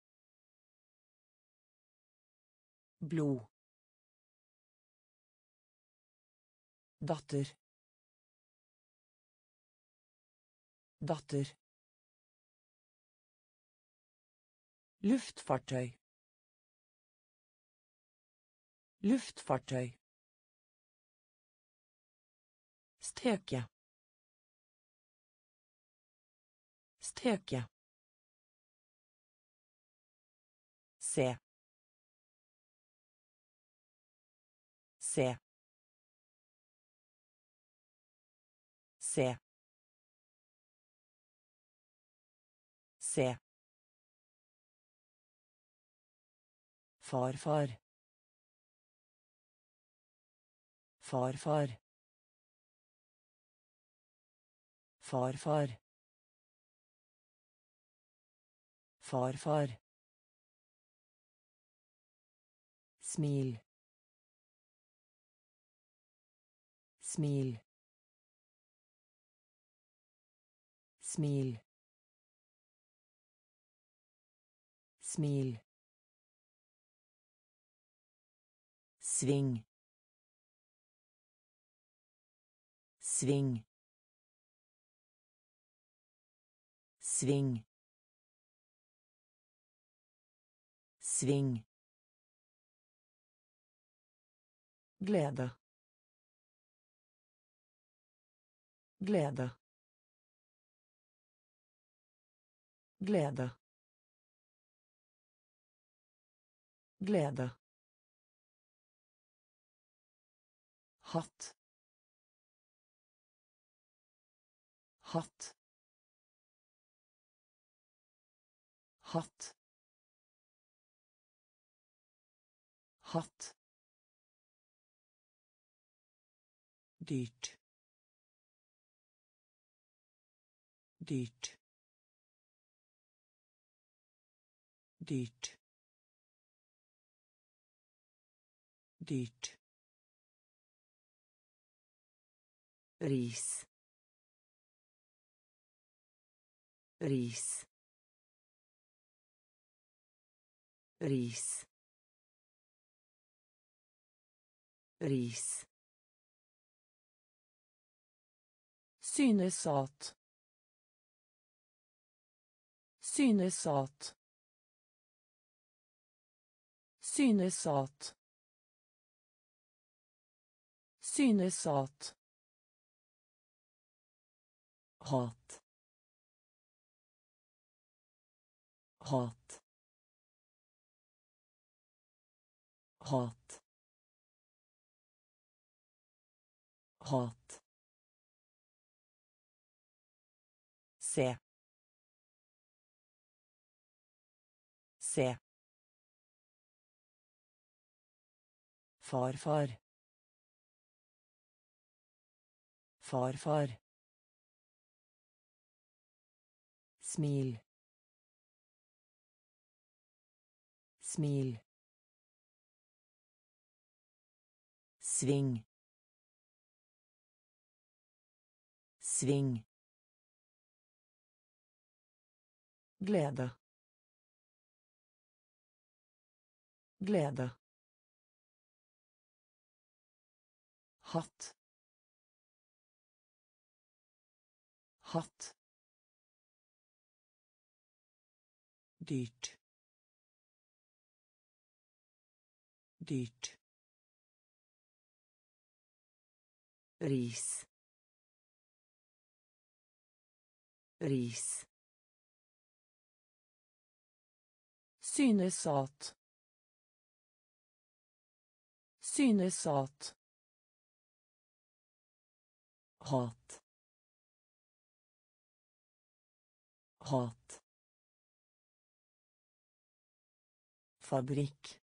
[SPEAKER 1] Blod. Datter. Datter. Luftfartøy. Luftfartøy. Steke. Steke. Se. Se. Se. Se. Farfar. Farfar. Farfar. Farfar. Smil. Smil. Smil. Smil. Sving. Sving. Sving. Sving. Glede. Glede. Glede. Glede. Hatt. Hatt. Hatt. Hatt. Dyrt. Dyrt. Dyrt. Dyrt. Ris. Ris. Ris. Ris. Synes at. Synes at. Synes at. Synes at. Hat. Hat. Hat. Hat. Se. Se. Farfar. Farfar. Smil. Smil. Sving. Sving. Glede. Glede. Hatt. Hatt. Dyrt. Dyrt. Ris. Ris. Synes at. Synes at. Hat. Hat. Fabrikk.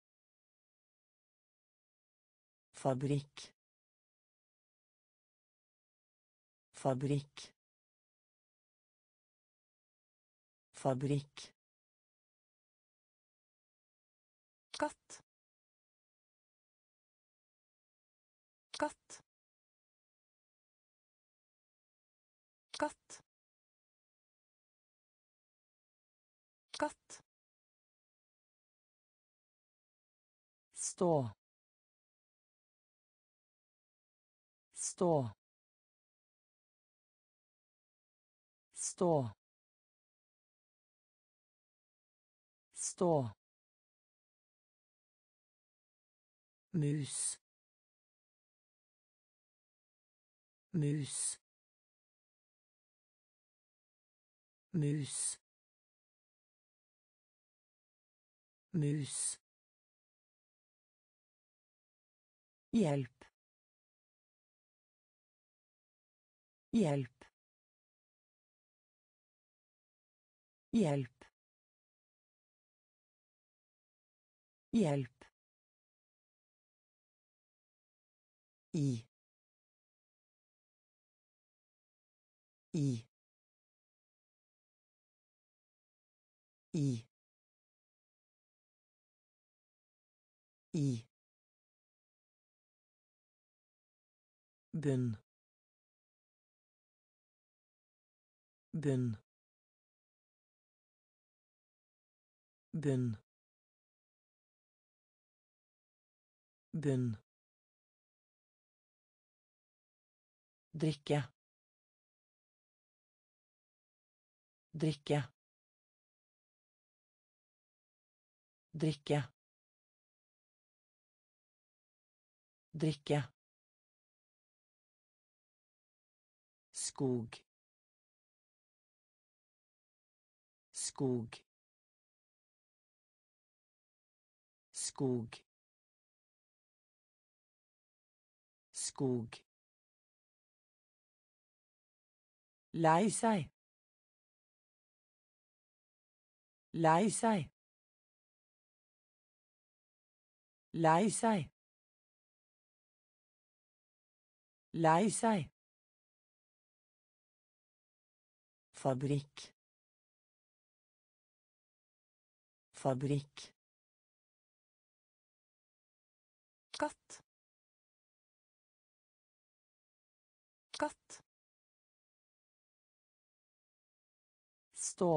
[SPEAKER 1] Fabrikk. Fabrikk. Fabrikk. Katt. Katt. Katt. Katt. Stå. Stå. Stå. Stå. Mus. Mus. Mus. mus, hjälp, hjälp, hjälp, hjälp, i, i, i, i, bunn, bunn, bunn, bunn, drikke, drikke, drikke, drikke, skog, skog, skog, skog, lei seg, lei seg, lei seg, lei seg, fabrikk, fabrikk, katt, katt, stå,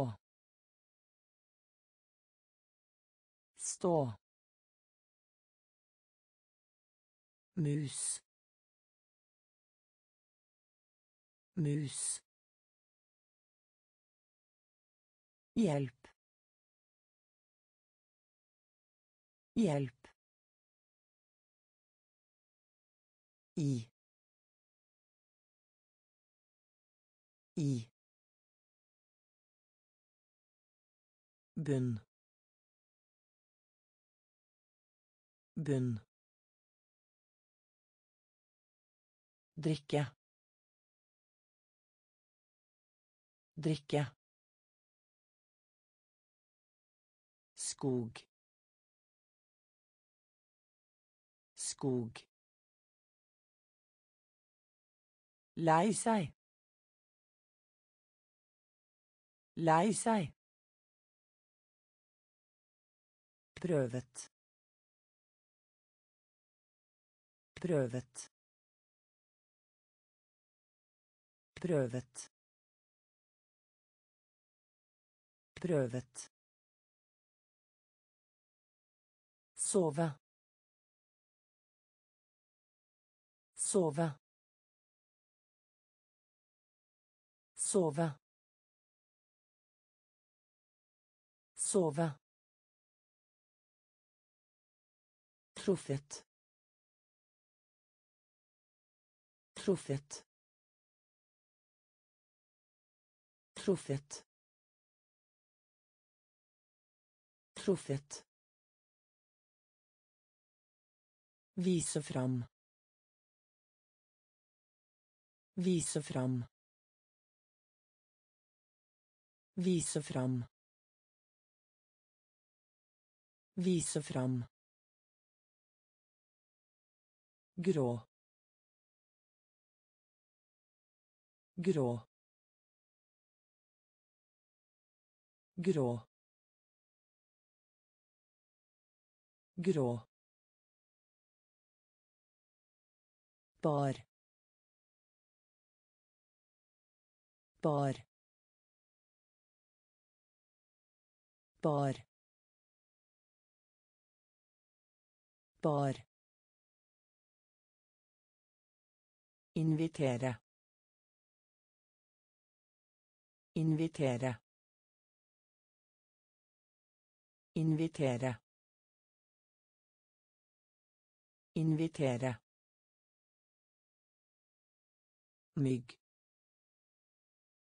[SPEAKER 1] stå, mus, mus, hjälp, hjälp, i, i, bunn, bunn, drikke, drikke, skog, skog, lei seg, lei seg, prøvet, prøvet, prøvet, prøvet, sove, sove, sove, sove, truffet, truffet, truffet, truffet, vise fram, vise fram, vise fram, vise fram, grå, grå, grå, grå, bar, bar, bar, bar, invitere, invitere, invitere, invitere, mygg,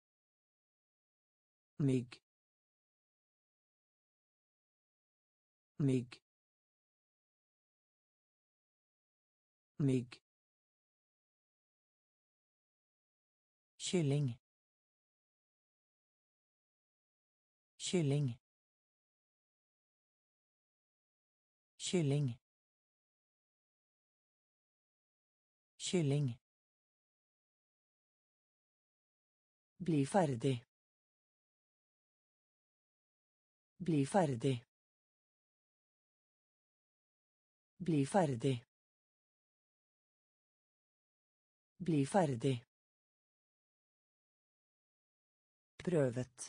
[SPEAKER 1] mygg, mygg, mygg, kylling, kylling, kylling, kylling. Bli ferdig. Bli ferdig. Bli ferdig. Bli ferdig. Prøvet.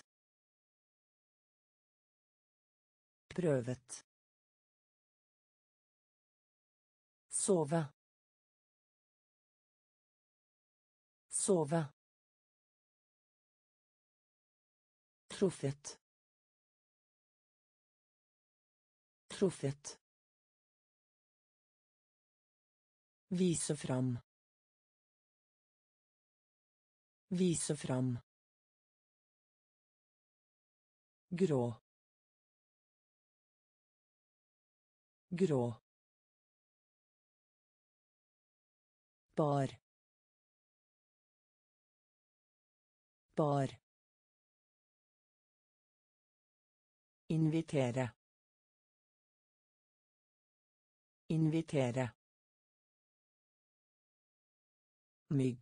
[SPEAKER 1] Prøvet. Sove. Sove. Truffet. Truffet. Vise fram. Vise fram. Grå. Grå. Bar. Bar. Invitere. Invitere. Mygg.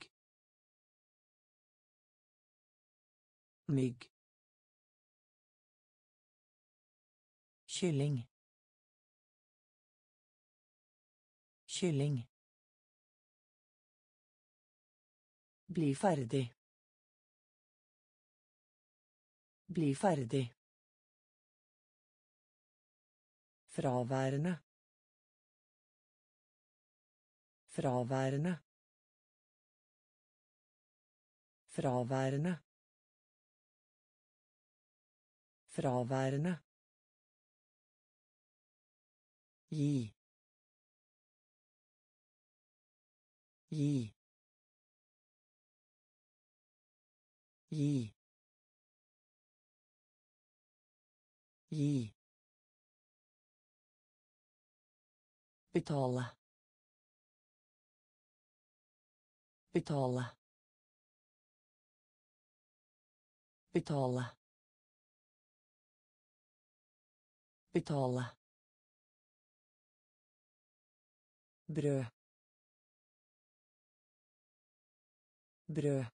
[SPEAKER 1] Mygg. Kylling. Kylling. Bli ferdig. Bli ferdig. Fraværende. Fraværende. Fraværende. Fraværende. Gi. Gi. Gi. Gi. Betale. Betale. Betale. Betale. Brød. Brød.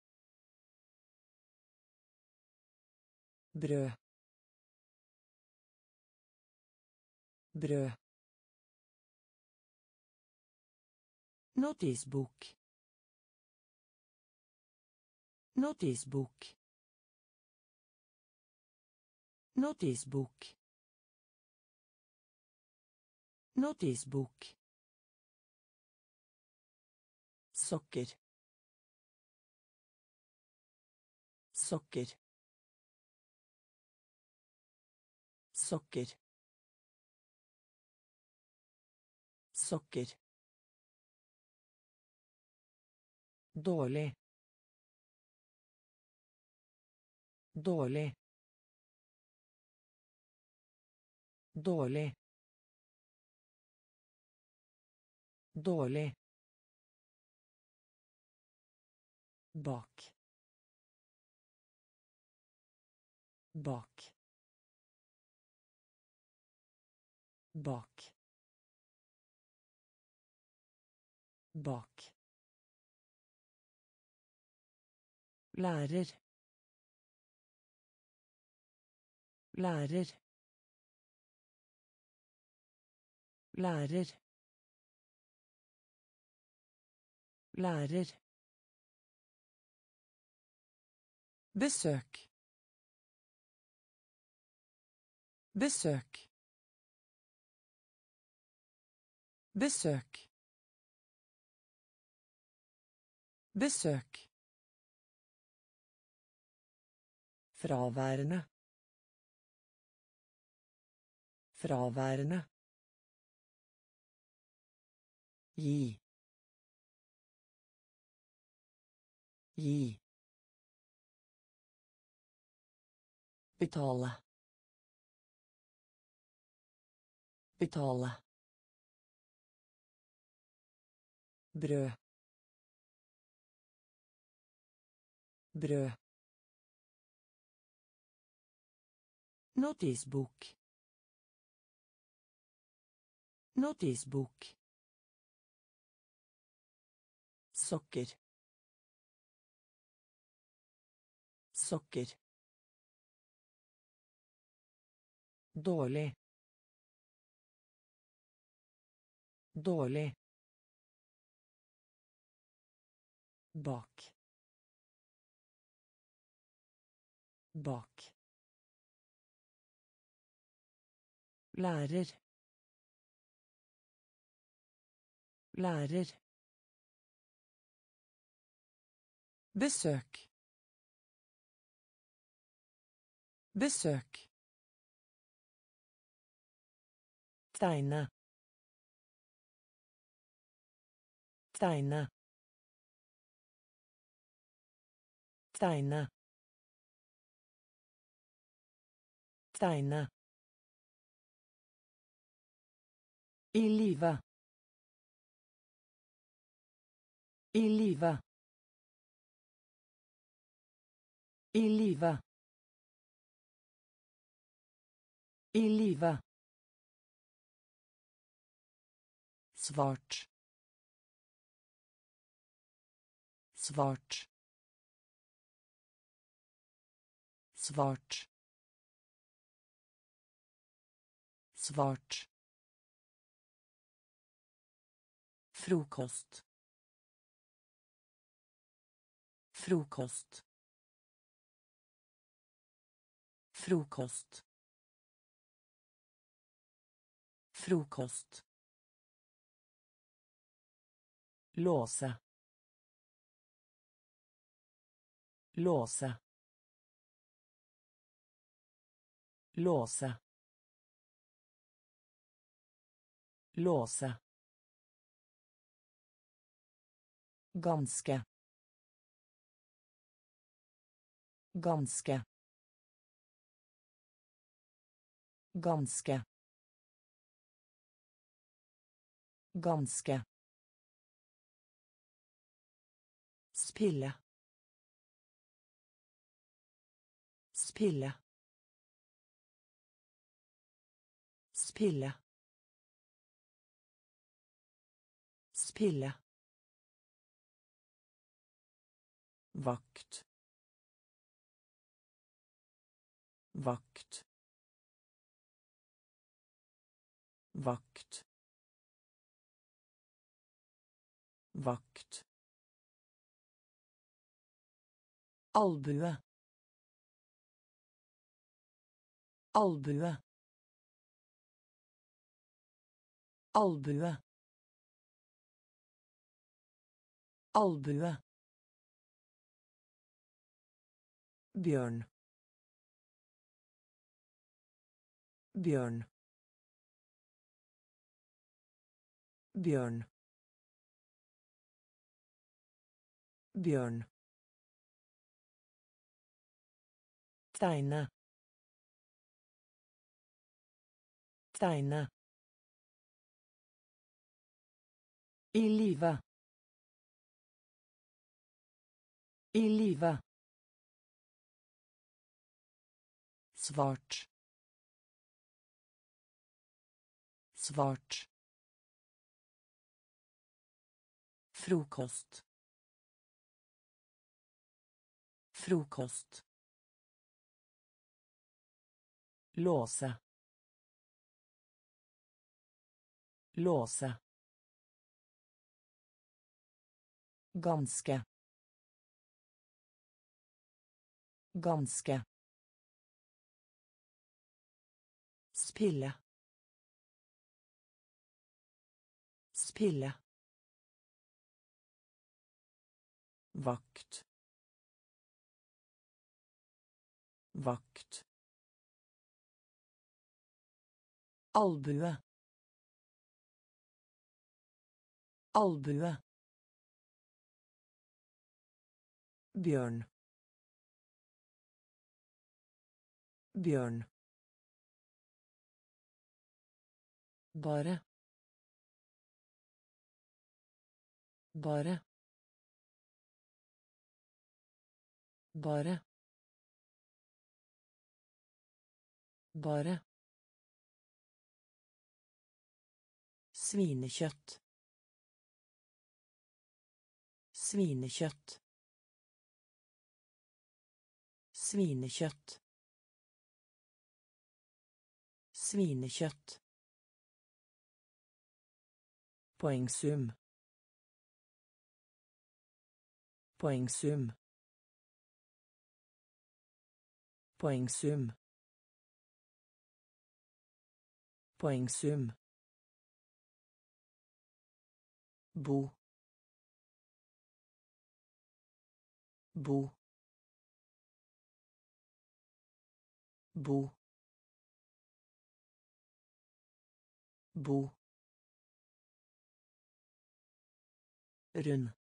[SPEAKER 1] Brød. Brød. Notisbok. Notisbok. Notisbok. Notisbok. Sokker. Sokker. Sokker. Sokker. Dårlig. Dårlig. Dårlig. Dårlig. Bak. Bak. Bak. Bak. Lærer. Lærer. Lærer. Lærer. Besøk. Besøk. Besøk. Besøk. Fraværende. Fraværende. Gi. Gi. Betale. Betale. Brød. Brød. Notisbok. Notisbok. Sokker. Sokker. Dårlig. Dårlig. Bak. Bak. Lærer. Lærer. Besøk. Besøk. Tegne. Tegne. Tegne. Tegne. I live. I live. I live. I live. Svart. Svart. Svart. Svart. Frokost. Frokost. Frokost. Frokost. Låse. Låse. Låse. Låse. Ganske. Ganske. Ganske. Ganske. Spille. Spille. Spille. Spille. Vakt. Vakt. Vakt. Vakt. Albue. Albue. Albue. Albue. Bjørn. Bjørn. Bjørn. Bjørn. Tegne. Tegne. I live. I live. Svart. Svart. Frokost. Frokost. Låse. Låse. Ganske. Ganske. Spille. Spille. Vakt. Vakt. Albue. Albue. Bjørn. Bjørn. Bare. Bare. Bare. Bare. Svinekjøtt. Svinekjøtt. Svinekjøtt. Svinekjøtt. Poengsum. Poengsum. Poengsum. Poengsum. Bo. Bo. Bo. Bo. Rund.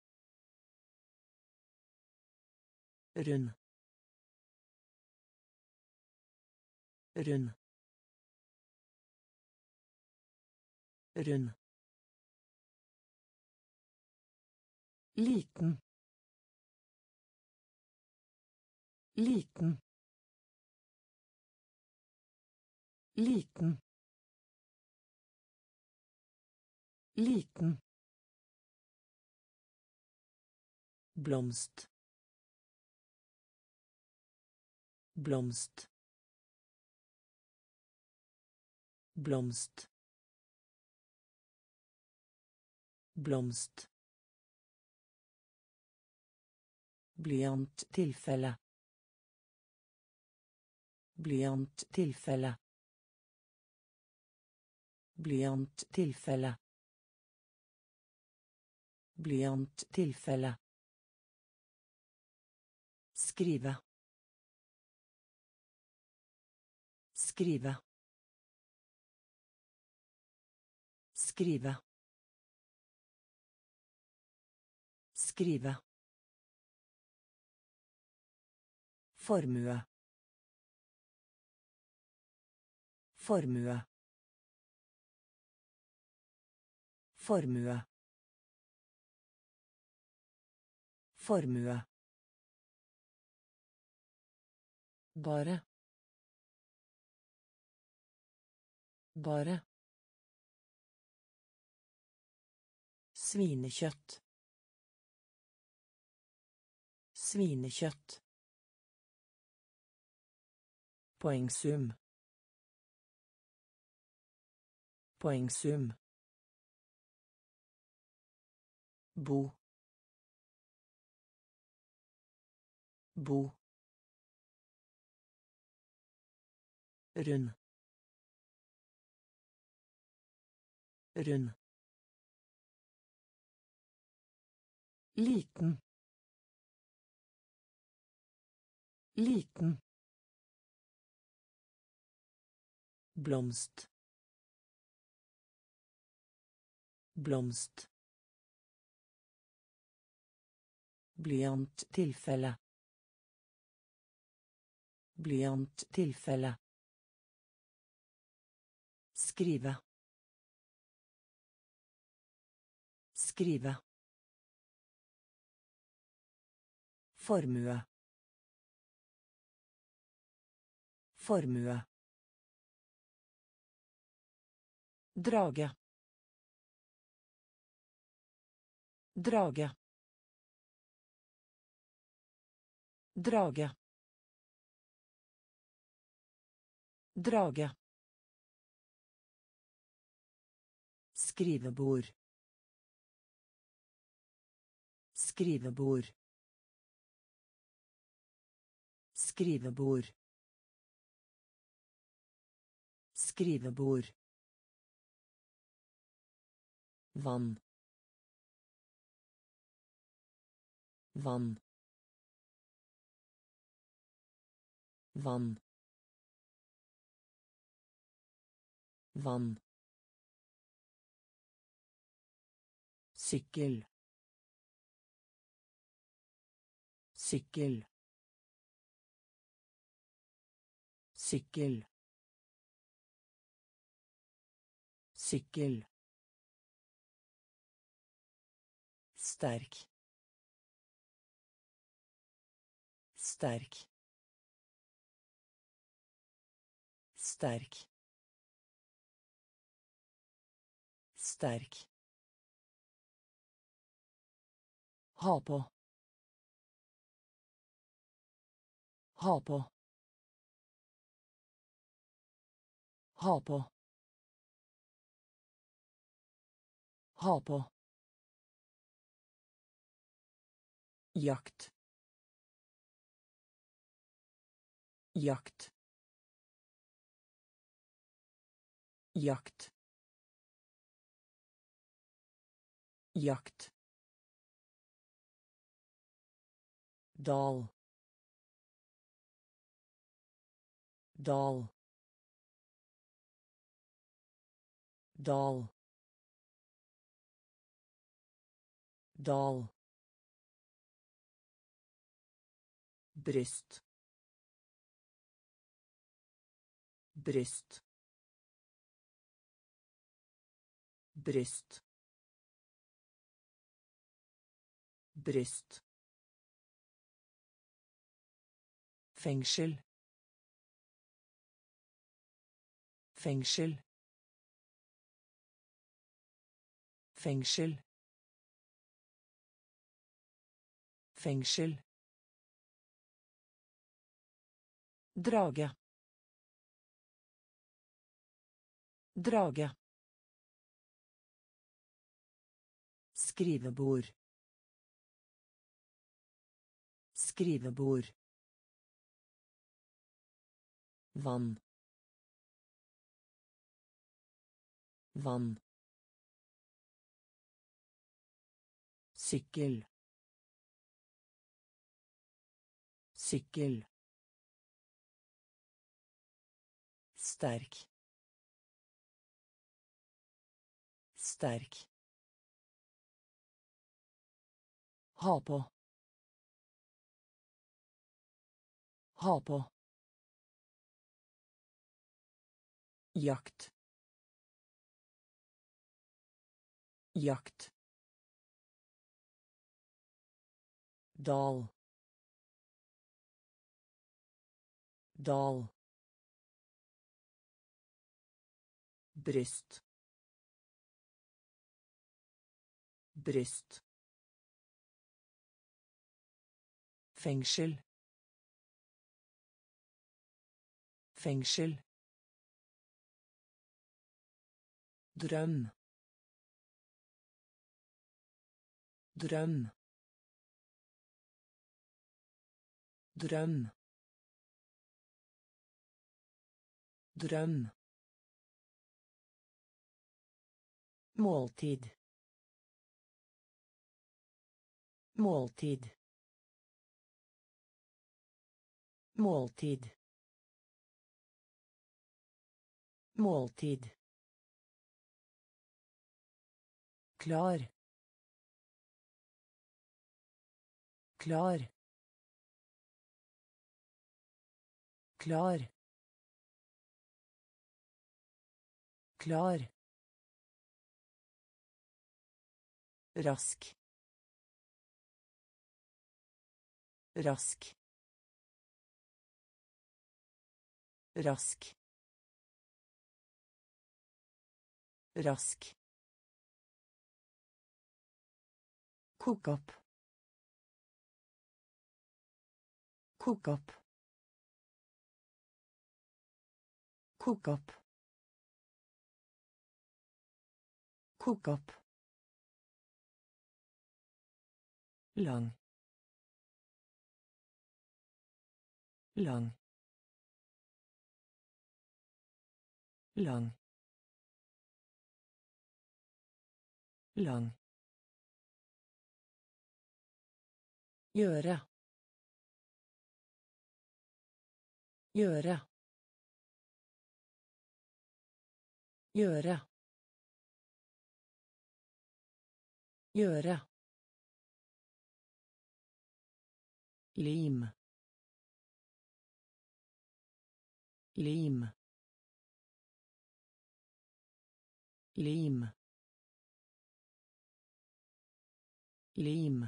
[SPEAKER 1] Rund. Rund. Rund. Liten. Liten. Liten. Liten. Blomst. Blomst. Blomst. Blomst. Blyanttilfelle. Blyanttilfelle. Blyanttilfelle. Blyanttilfelle. Skrive. Skrive. Skrive. Skrive. Formue. Formue. Formue. Formue. Bare. Bare. Svinekjøtt. Svinekjøtt. Poengsum. Poengsum. Bo. Bo. Rund. Rund. Liten. Liten. Blomst. Blomst. Blyanttilfelle. Blyanttilfelle. Skrive. Skrive. Formue. Formue. Drage. Drage. Drage. Drage. Skrivebord. Skrivebord. Skrivebord. Skrivebord. Vann. Vann. Vann. Vann. Sykkel. Sykkel. Sykkel. Sykkel. Sterk. Sterk. Sterk. Sterk. Ha på. Ha på. Ha på. Ha på. Jakt. Jakt. Jakt. Jakt. Dal. Dal. Dal. Dal. Bryst. Bryst. Bryst. Bryst. Fengsel. Fengsel. Fengsel. Fengsel. Drage. Drage. Skrivebord. Skrivebord. Vann. Vann. Sykkel. Sykkel. Sterk. Sterk. Ha på. Ha på. Jakt. Jakt. Dal. Dal. Bryst. Bryst. Fengsel. Fengsel. Drøm. Drøm. Drøm. Drøm. Måltid. Måltid. Måltid. Måltid. Klar. Klar. Klar. Klar. Rask. Rask. Rask. Rask. Kok opp. Kok opp. Kok opp. Kok opp. Lang. Lang. Lang. Lang. Gjøre. Gjøre. Gjøre. Gjøre. Lim. Lim. lim, lim,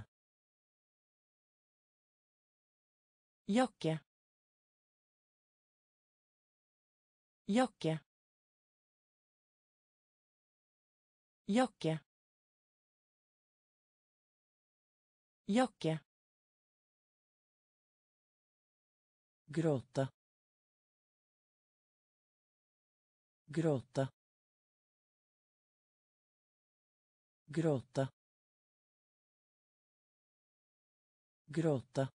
[SPEAKER 1] jakke, jakke, jakke, jakke, gråta, gråta, gråta, gråta,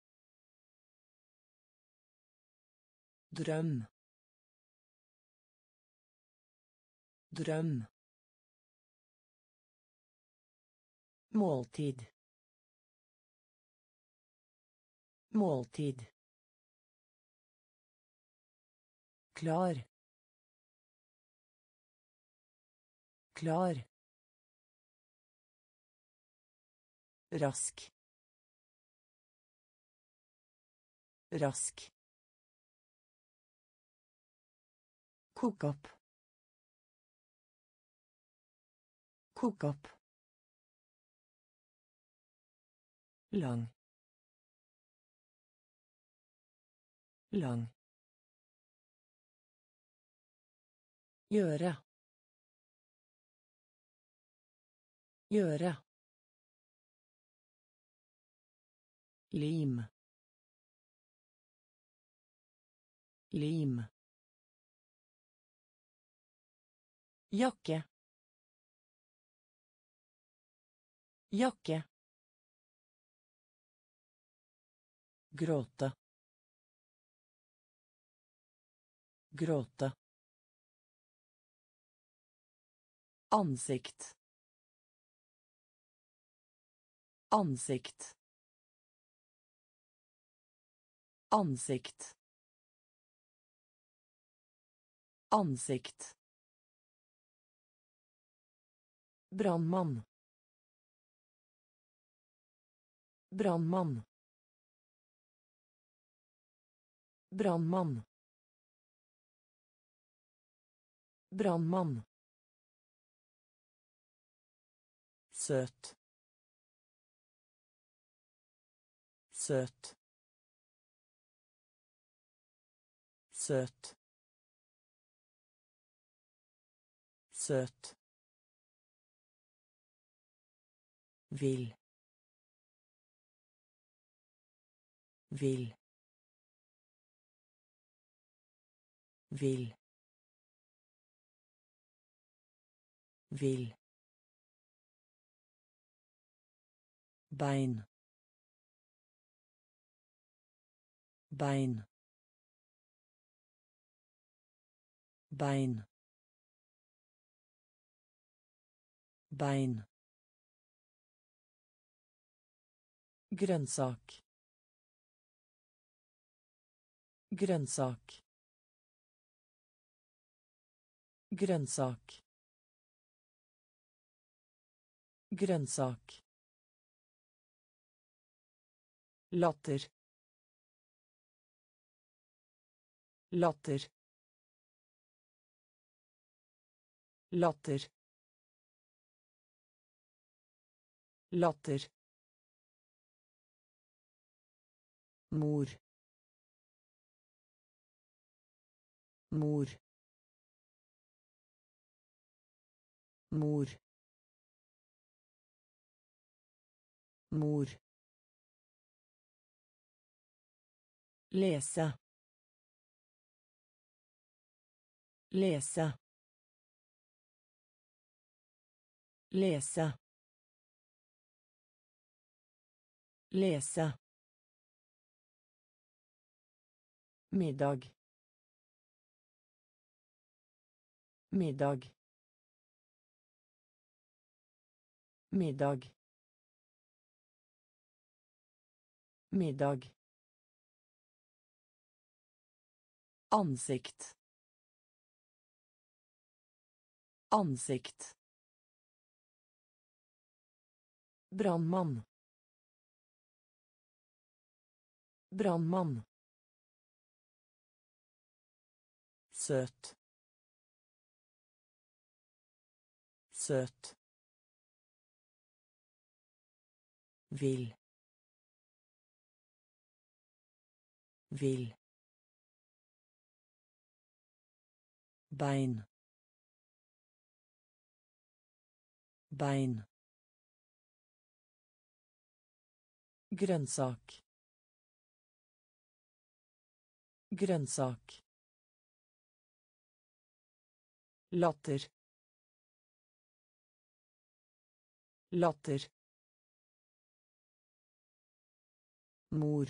[SPEAKER 1] dröm, dröm, måltid, måltid, klar, klar, rask, rask, kok opp, kok opp, lang, lang, gjøre, gjøre, lim, lim, jakke, jakke, gråta, gråta, ansikt, ansikt, ansikt, ansikt, brandmann, brandmann, brandmann, brandmann, söt, söt, söt, söt, vill, vill, vill, vill, bein, bein, bein, bein, grønnsak, grønnsak, grønnsak, grønnsak, latter, latter, latter, latter, mor, mor, mor, mor, lese, lese, lese, lese, middag, middag, middag, middag, ansikt, ansikt, brandmann, brandmann, söt, Søt. Vill. Vill. Bein. Bein. Grønnsak. Grønnsak. Latter. Latter. Mor.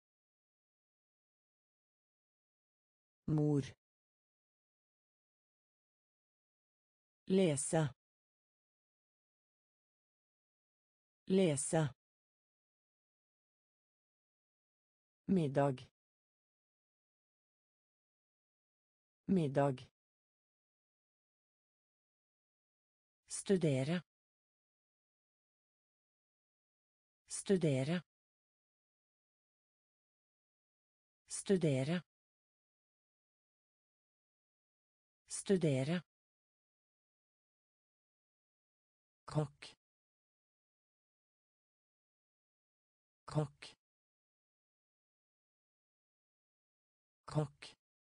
[SPEAKER 1] Mor. Lese. Lese. Middag. Middag. Studere. Studere. Studere. Studere. Kokk. Kokk. Kokk.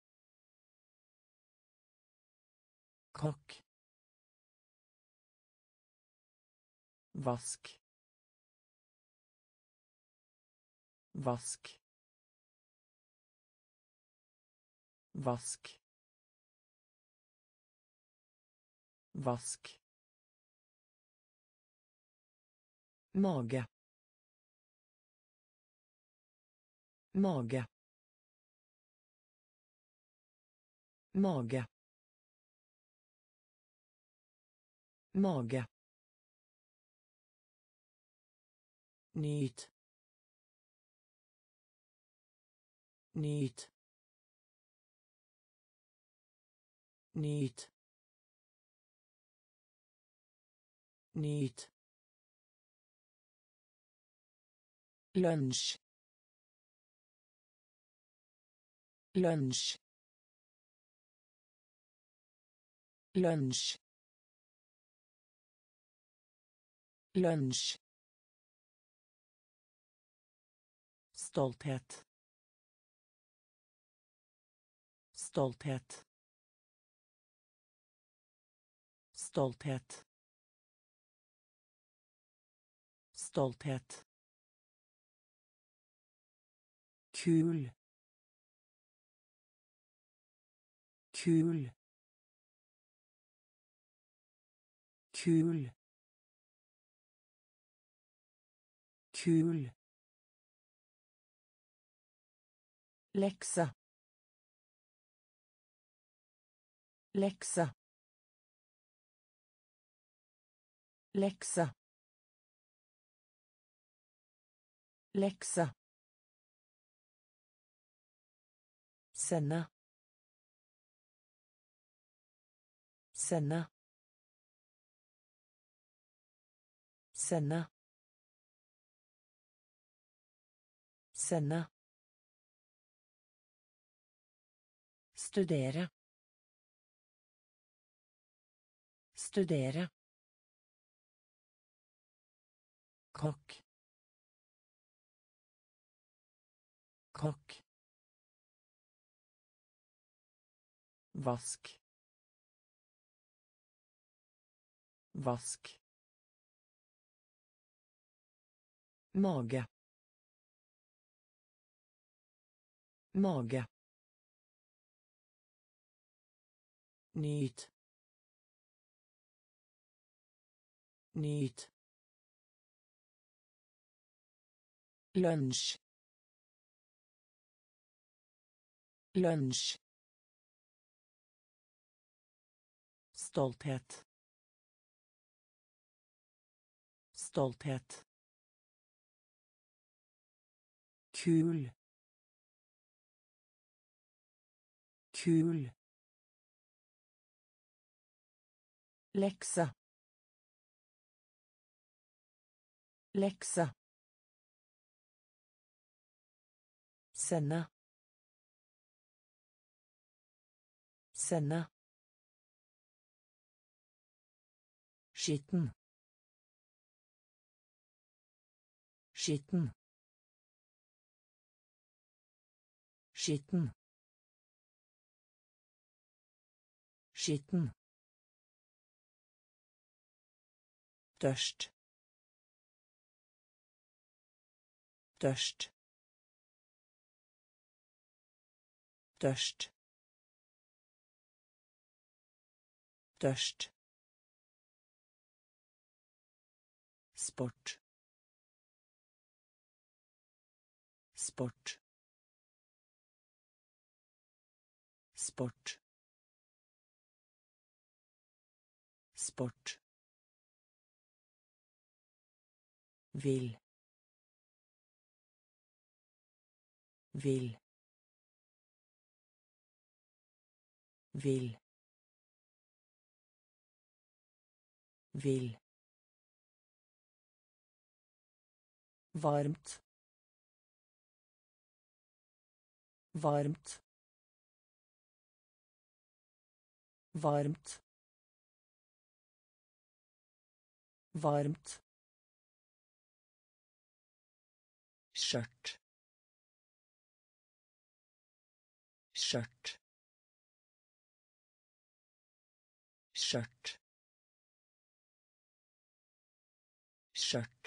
[SPEAKER 1] Kokk. Vask. Vask. Vask. Vask. Mage. Mage. Mage. Mage. Nyt. Nyt. Nyt. Nyt. Lunsj. Lunsj. Lunsj. Lunsj. Stolthet. Stolthet. Stolthet. Stolthet. Kul. Kul. Kul. Kul. Leksa. Leksa. Leksa. Leksa. Sende. Sende. Sende. Sende. Studere. Studere. Kokk. Kokk. Vask. Vask. Mage. Mage. Nyt. Nyt. Lunsj. Lunsj. Stolthet. Stolthet. Kul. Kul. Leksa. Leksa. Sende. Sende. Skitten. Skitten. Skitten. Skitten. Tørst. Tørst. Tørst. Tørst. Sport. Sport. Sport. Sport. Vil. Vil. Vil. Vil. Varmt. Varmt. Varmt. Varmt. Skjørt. Skjørt. Skjørt. Skjørt.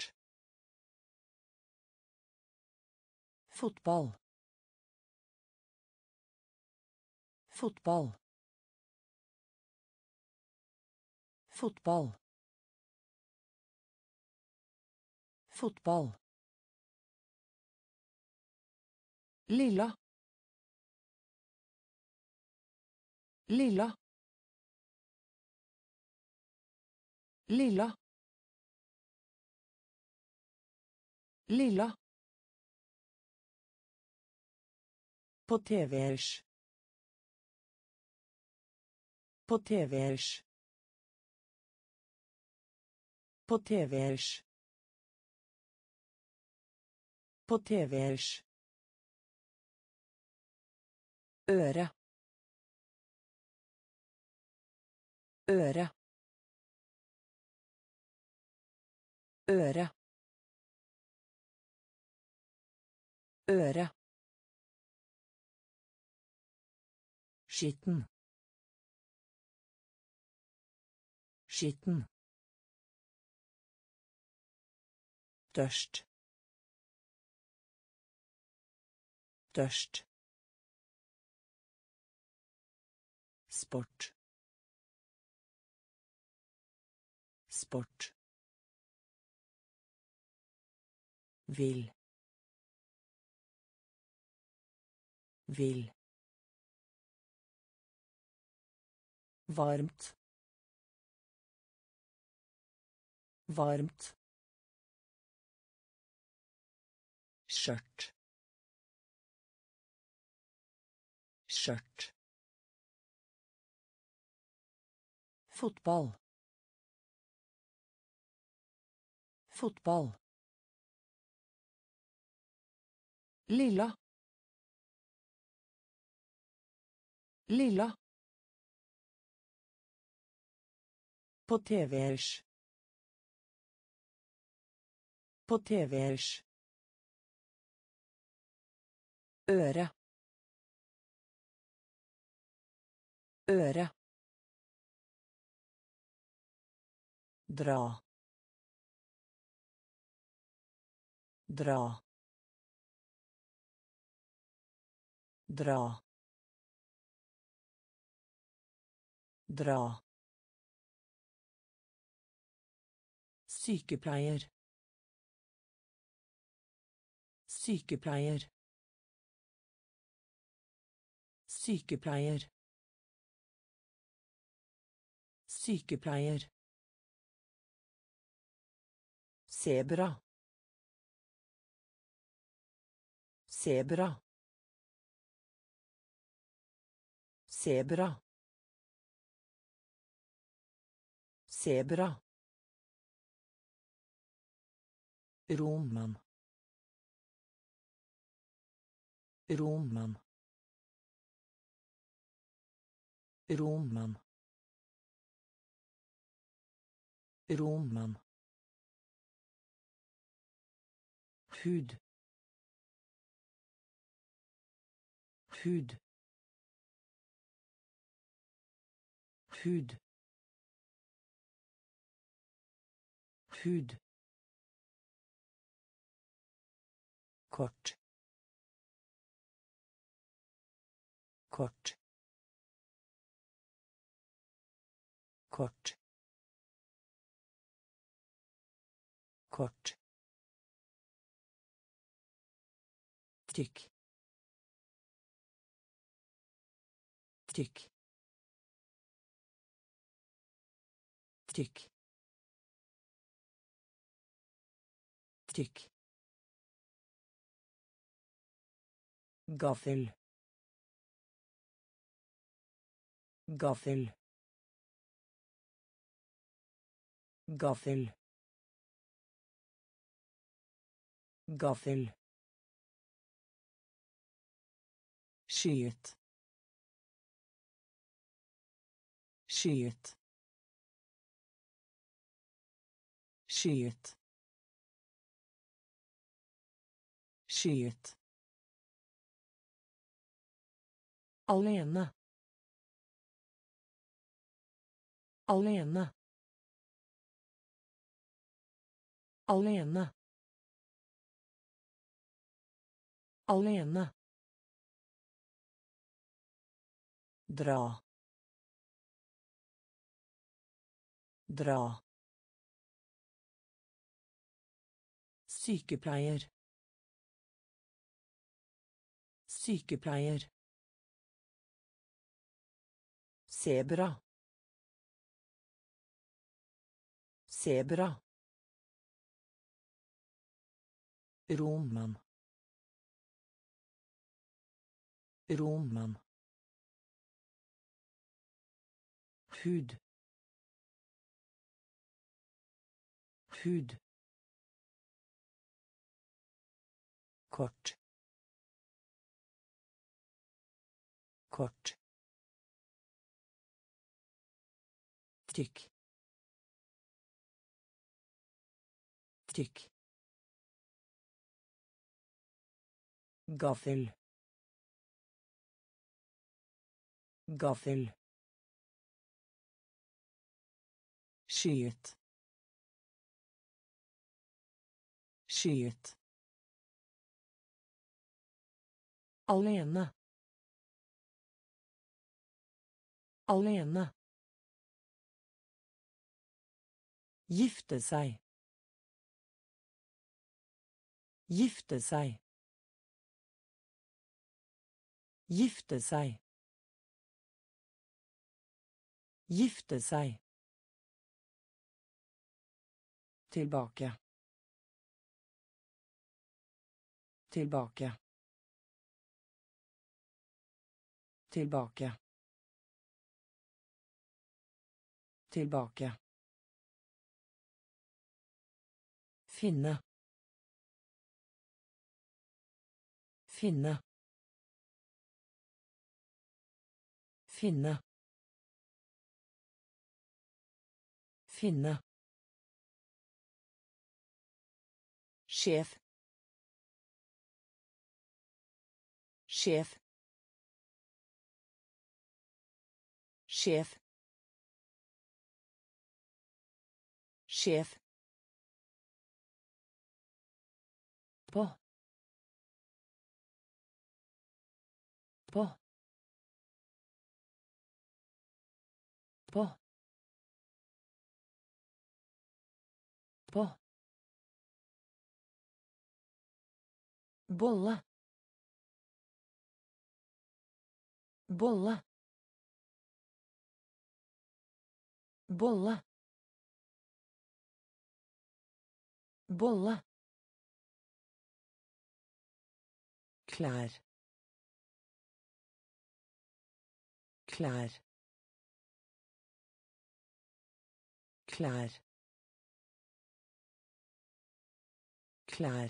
[SPEAKER 1] Fotball. Fotball. Fotball. Fotball. Lilla. Lilla. Lilla. Lilla. På tvers. På tvers. På tvers. På tvers. Øre. Øre. Øre. Øre. Skitten. Skitten. Tørst. Tørst. Sport. Sport. Vil. Vil. Varmt. Varmt. Skjørt. Skjørt. Fotball. Fotball. Lilla. Lilla. På tvers. På tvers. Øre. Øre. Dra. Dra. Dra. Dra. Sykepleier. Sykepleier. Sykepleier. Sykepleier. Sebra. Sebra. Sebra. Sebra. Roman. Roman. Roman. Rommen. Hud. Hud. Hud. Hud. Kort. Kort. Kort. Kort. Tykk. Tykk. Tykk. Tykk. Gaffel. Gaffel. Gaffel. Gaffel. Skyet. Skyet. Skyet. Skyet. Alene. Alene. Alene. Alene. Dra. Dra. Sykepleier. Sykepleier. Sebra. Sebra. Rommen. Rommen. Hud. Hud. Kort. Kort. Tykk. Tykk. Gaffel. Gaffel. Skyet. Skyet. Alene. Alene. Gifte seg. Gifte seg. Gifte seg. Gifte seg. Tilbake. Tilbake. Tilbake. Tilbake. Finne. Finne. Finne. Finne. Sjef. Sjef. Sjef. Sjef. På. På. På. På. Bolle. Bolle. Bolle. Bolle. Klær. Klær. Klær. Klær.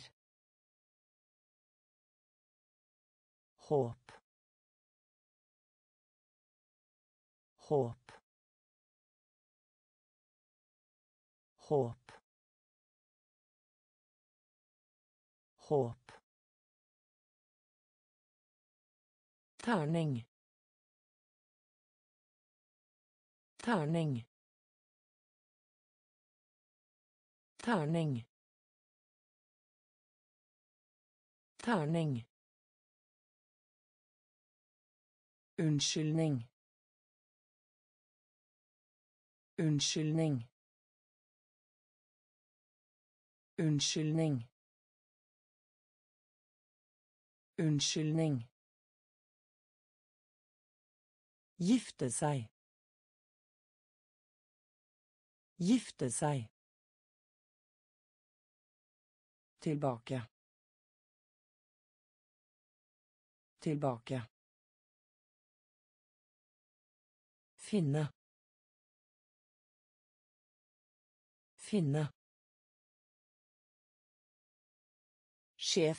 [SPEAKER 1] Håp. Håp. håp, håp, terning, terning, terning, terning, unnskyldning, unnskyldning, unnskyldning, unnskyldning, gifte seg, gifte seg, tilbake, tilbake, finne, finne, sjef,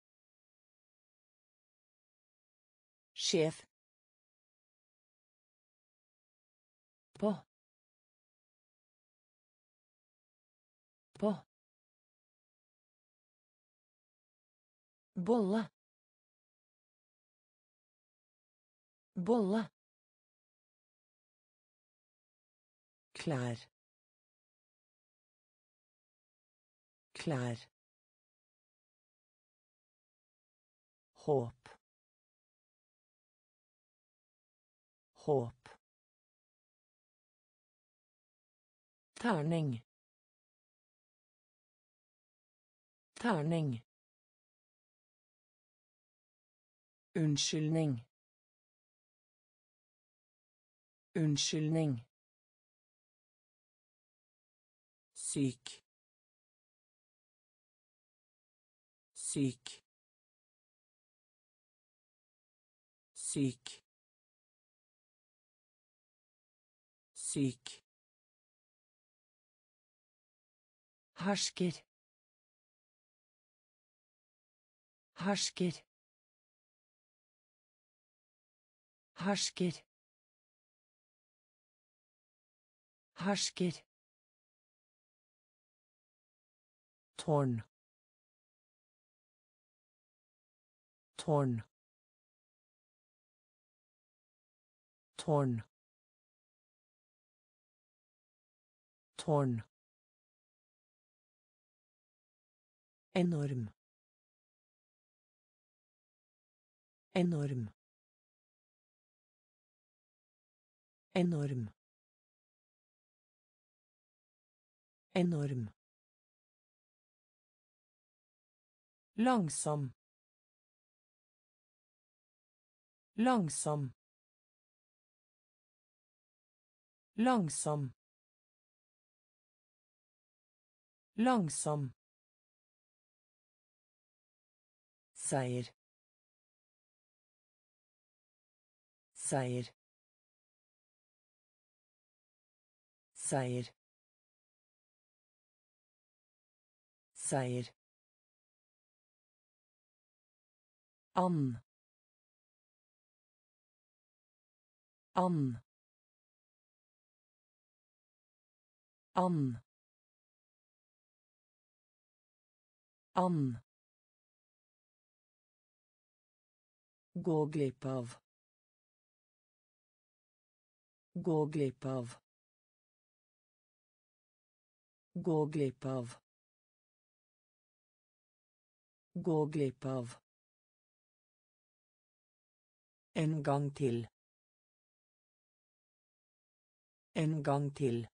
[SPEAKER 1] sjef, på, på, bolle, bolle, klær, klær, håp, håp, terning, terning, unnskyldning, unnskyldning, syk, syk, syk, syk, hersker, hersker, hersker, hersker, tårn, tårn, tårn, tårn, enorm, enorm, enorm, enorm, langsom, langsom, langsom, langsom, seier, seier, seier, seier, and, and, and, and, gå glipp av, gå glipp av, gå glipp av, gå glipp av, en gang til, en gang til,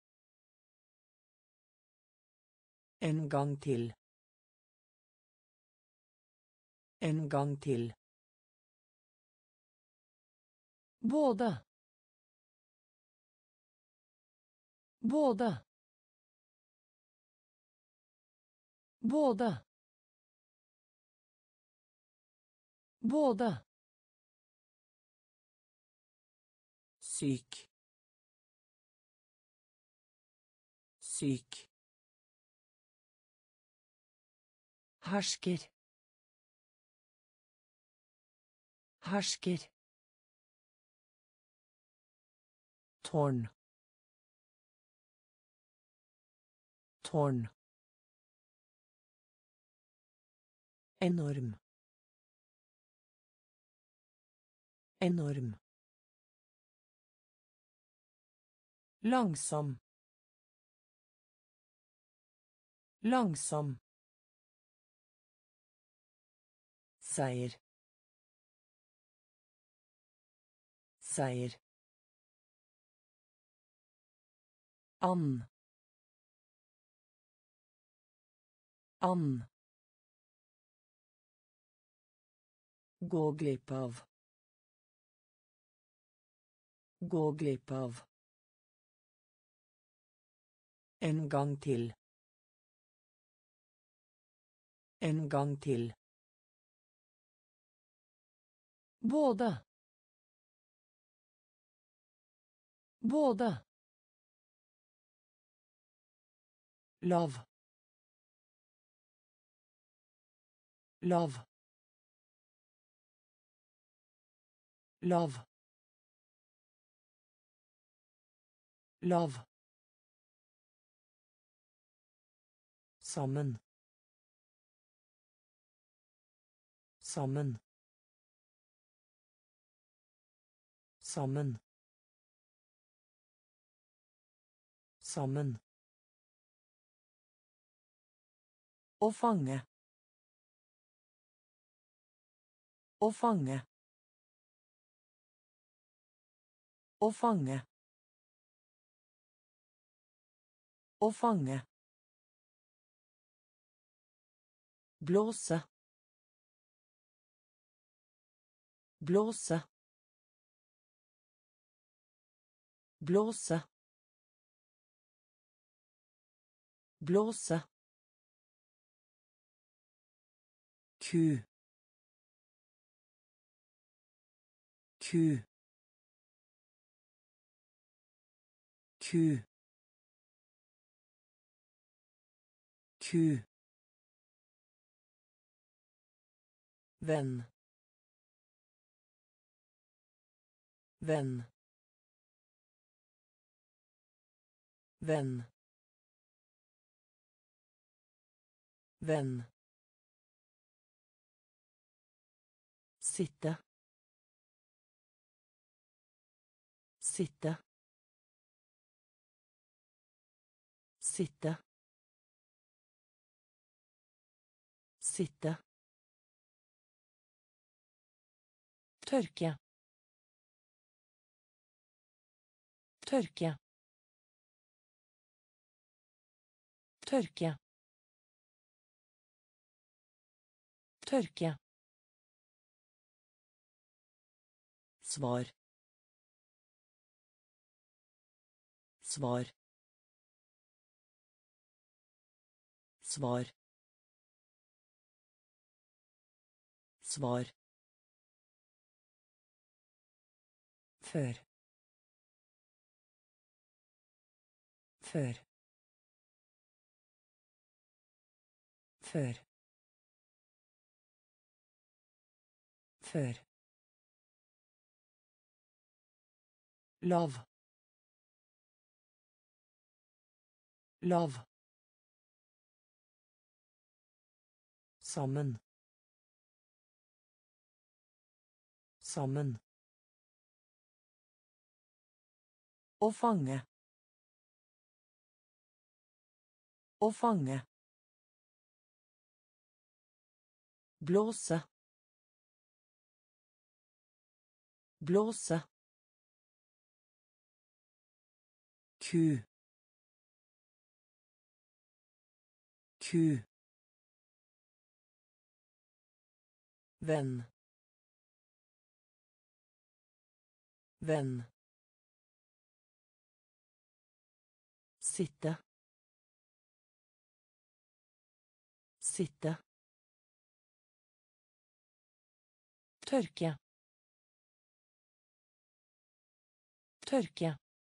[SPEAKER 1] en gang til, en gang til, både, både, både, både, syk, syk, hersker, hersker, tårn, Tårn. Enorm. Enorm. Langsom. Langsom. Seier. Seier. And. And. Gå glipp av. Gå glipp av. En gang til. En gang til. Både. Både. Lav. Lav. Lav. Lav. Sammen. Sammen. Sammen. Sammen. Å fange. Å fange. Å fange. Å fange. Blåse. Blåse. Blåse. Blåse. Ku. Ku. Ku. Ku. Venn. Venn. Venn. Venn. Sitte. Sitte. Sitte. Sitte. Tørke. Tørke. Tørke. Tørke. Svar. Svar. Svar. Svar. Før. Før. Før. Før. Lav. Lav. Sammen. Sammen. Å fange. Å fange. Blåse. Blåse. Ku. Ku. Venn. Venn. Sitte. Sitte. Tørke. Tørke.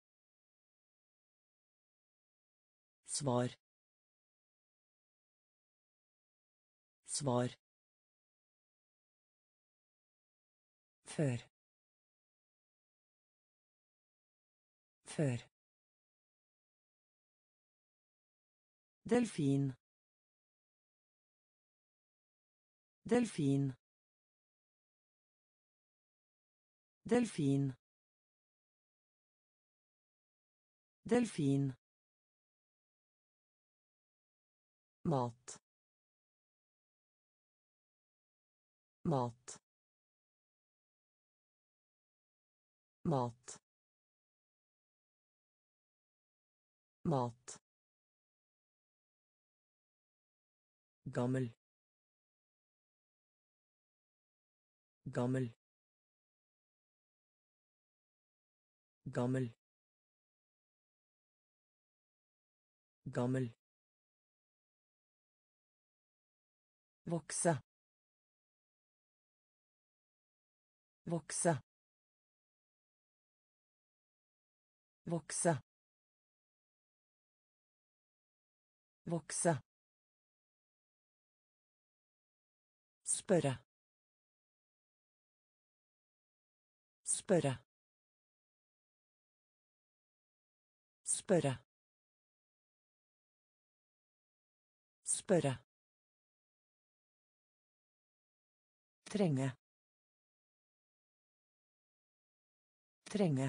[SPEAKER 1] Svar. Svar. Før. Før. Delfin. Delfin. Delfin. Delfin. Mat. Mat. Mat. Mat. Gammel. Gammel. Gammel. Gammel. Vokse. Vokse. Vokse. Vokse. Spørre. Spørre. Spørre. Spørre. Trenge. Trenge.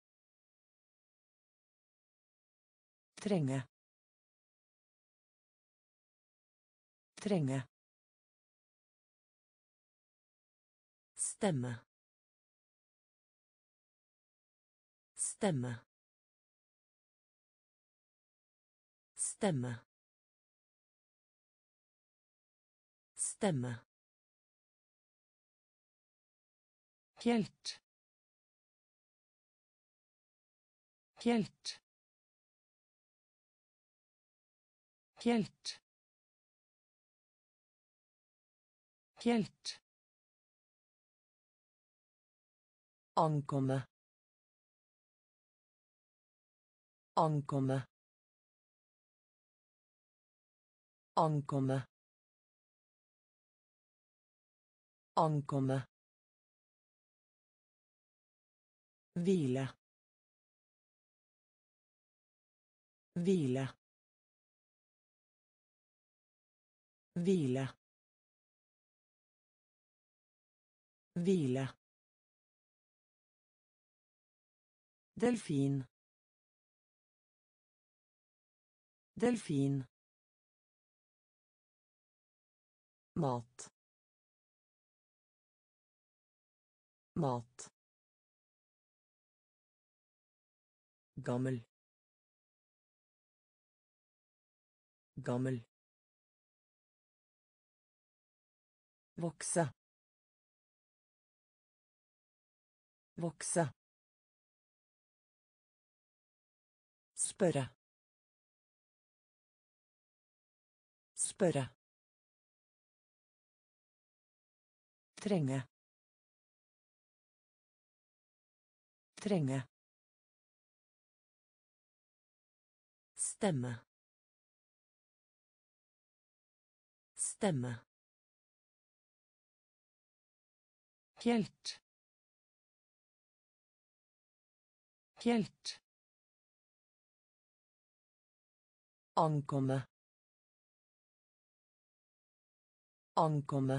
[SPEAKER 1] Trenge. Trenge. Stemme. Stemme. Stemme. Stemme. Helt. Helt. Helt. Helt. Ankomme. Ankomme. Ankomme. Ankomme. Hvile. Hvile. Hvile. Hvile. Delfin. Delfin. Mat. Mat. Gammel. Gammel. Vokse. Vokse. Spørre. Spørre. Trenge. Trenge. Stemme. Stemme. Helt. Helt. Ankomme. Ankomme.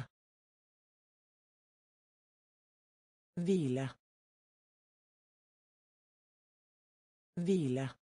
[SPEAKER 1] Hvile. Hvile.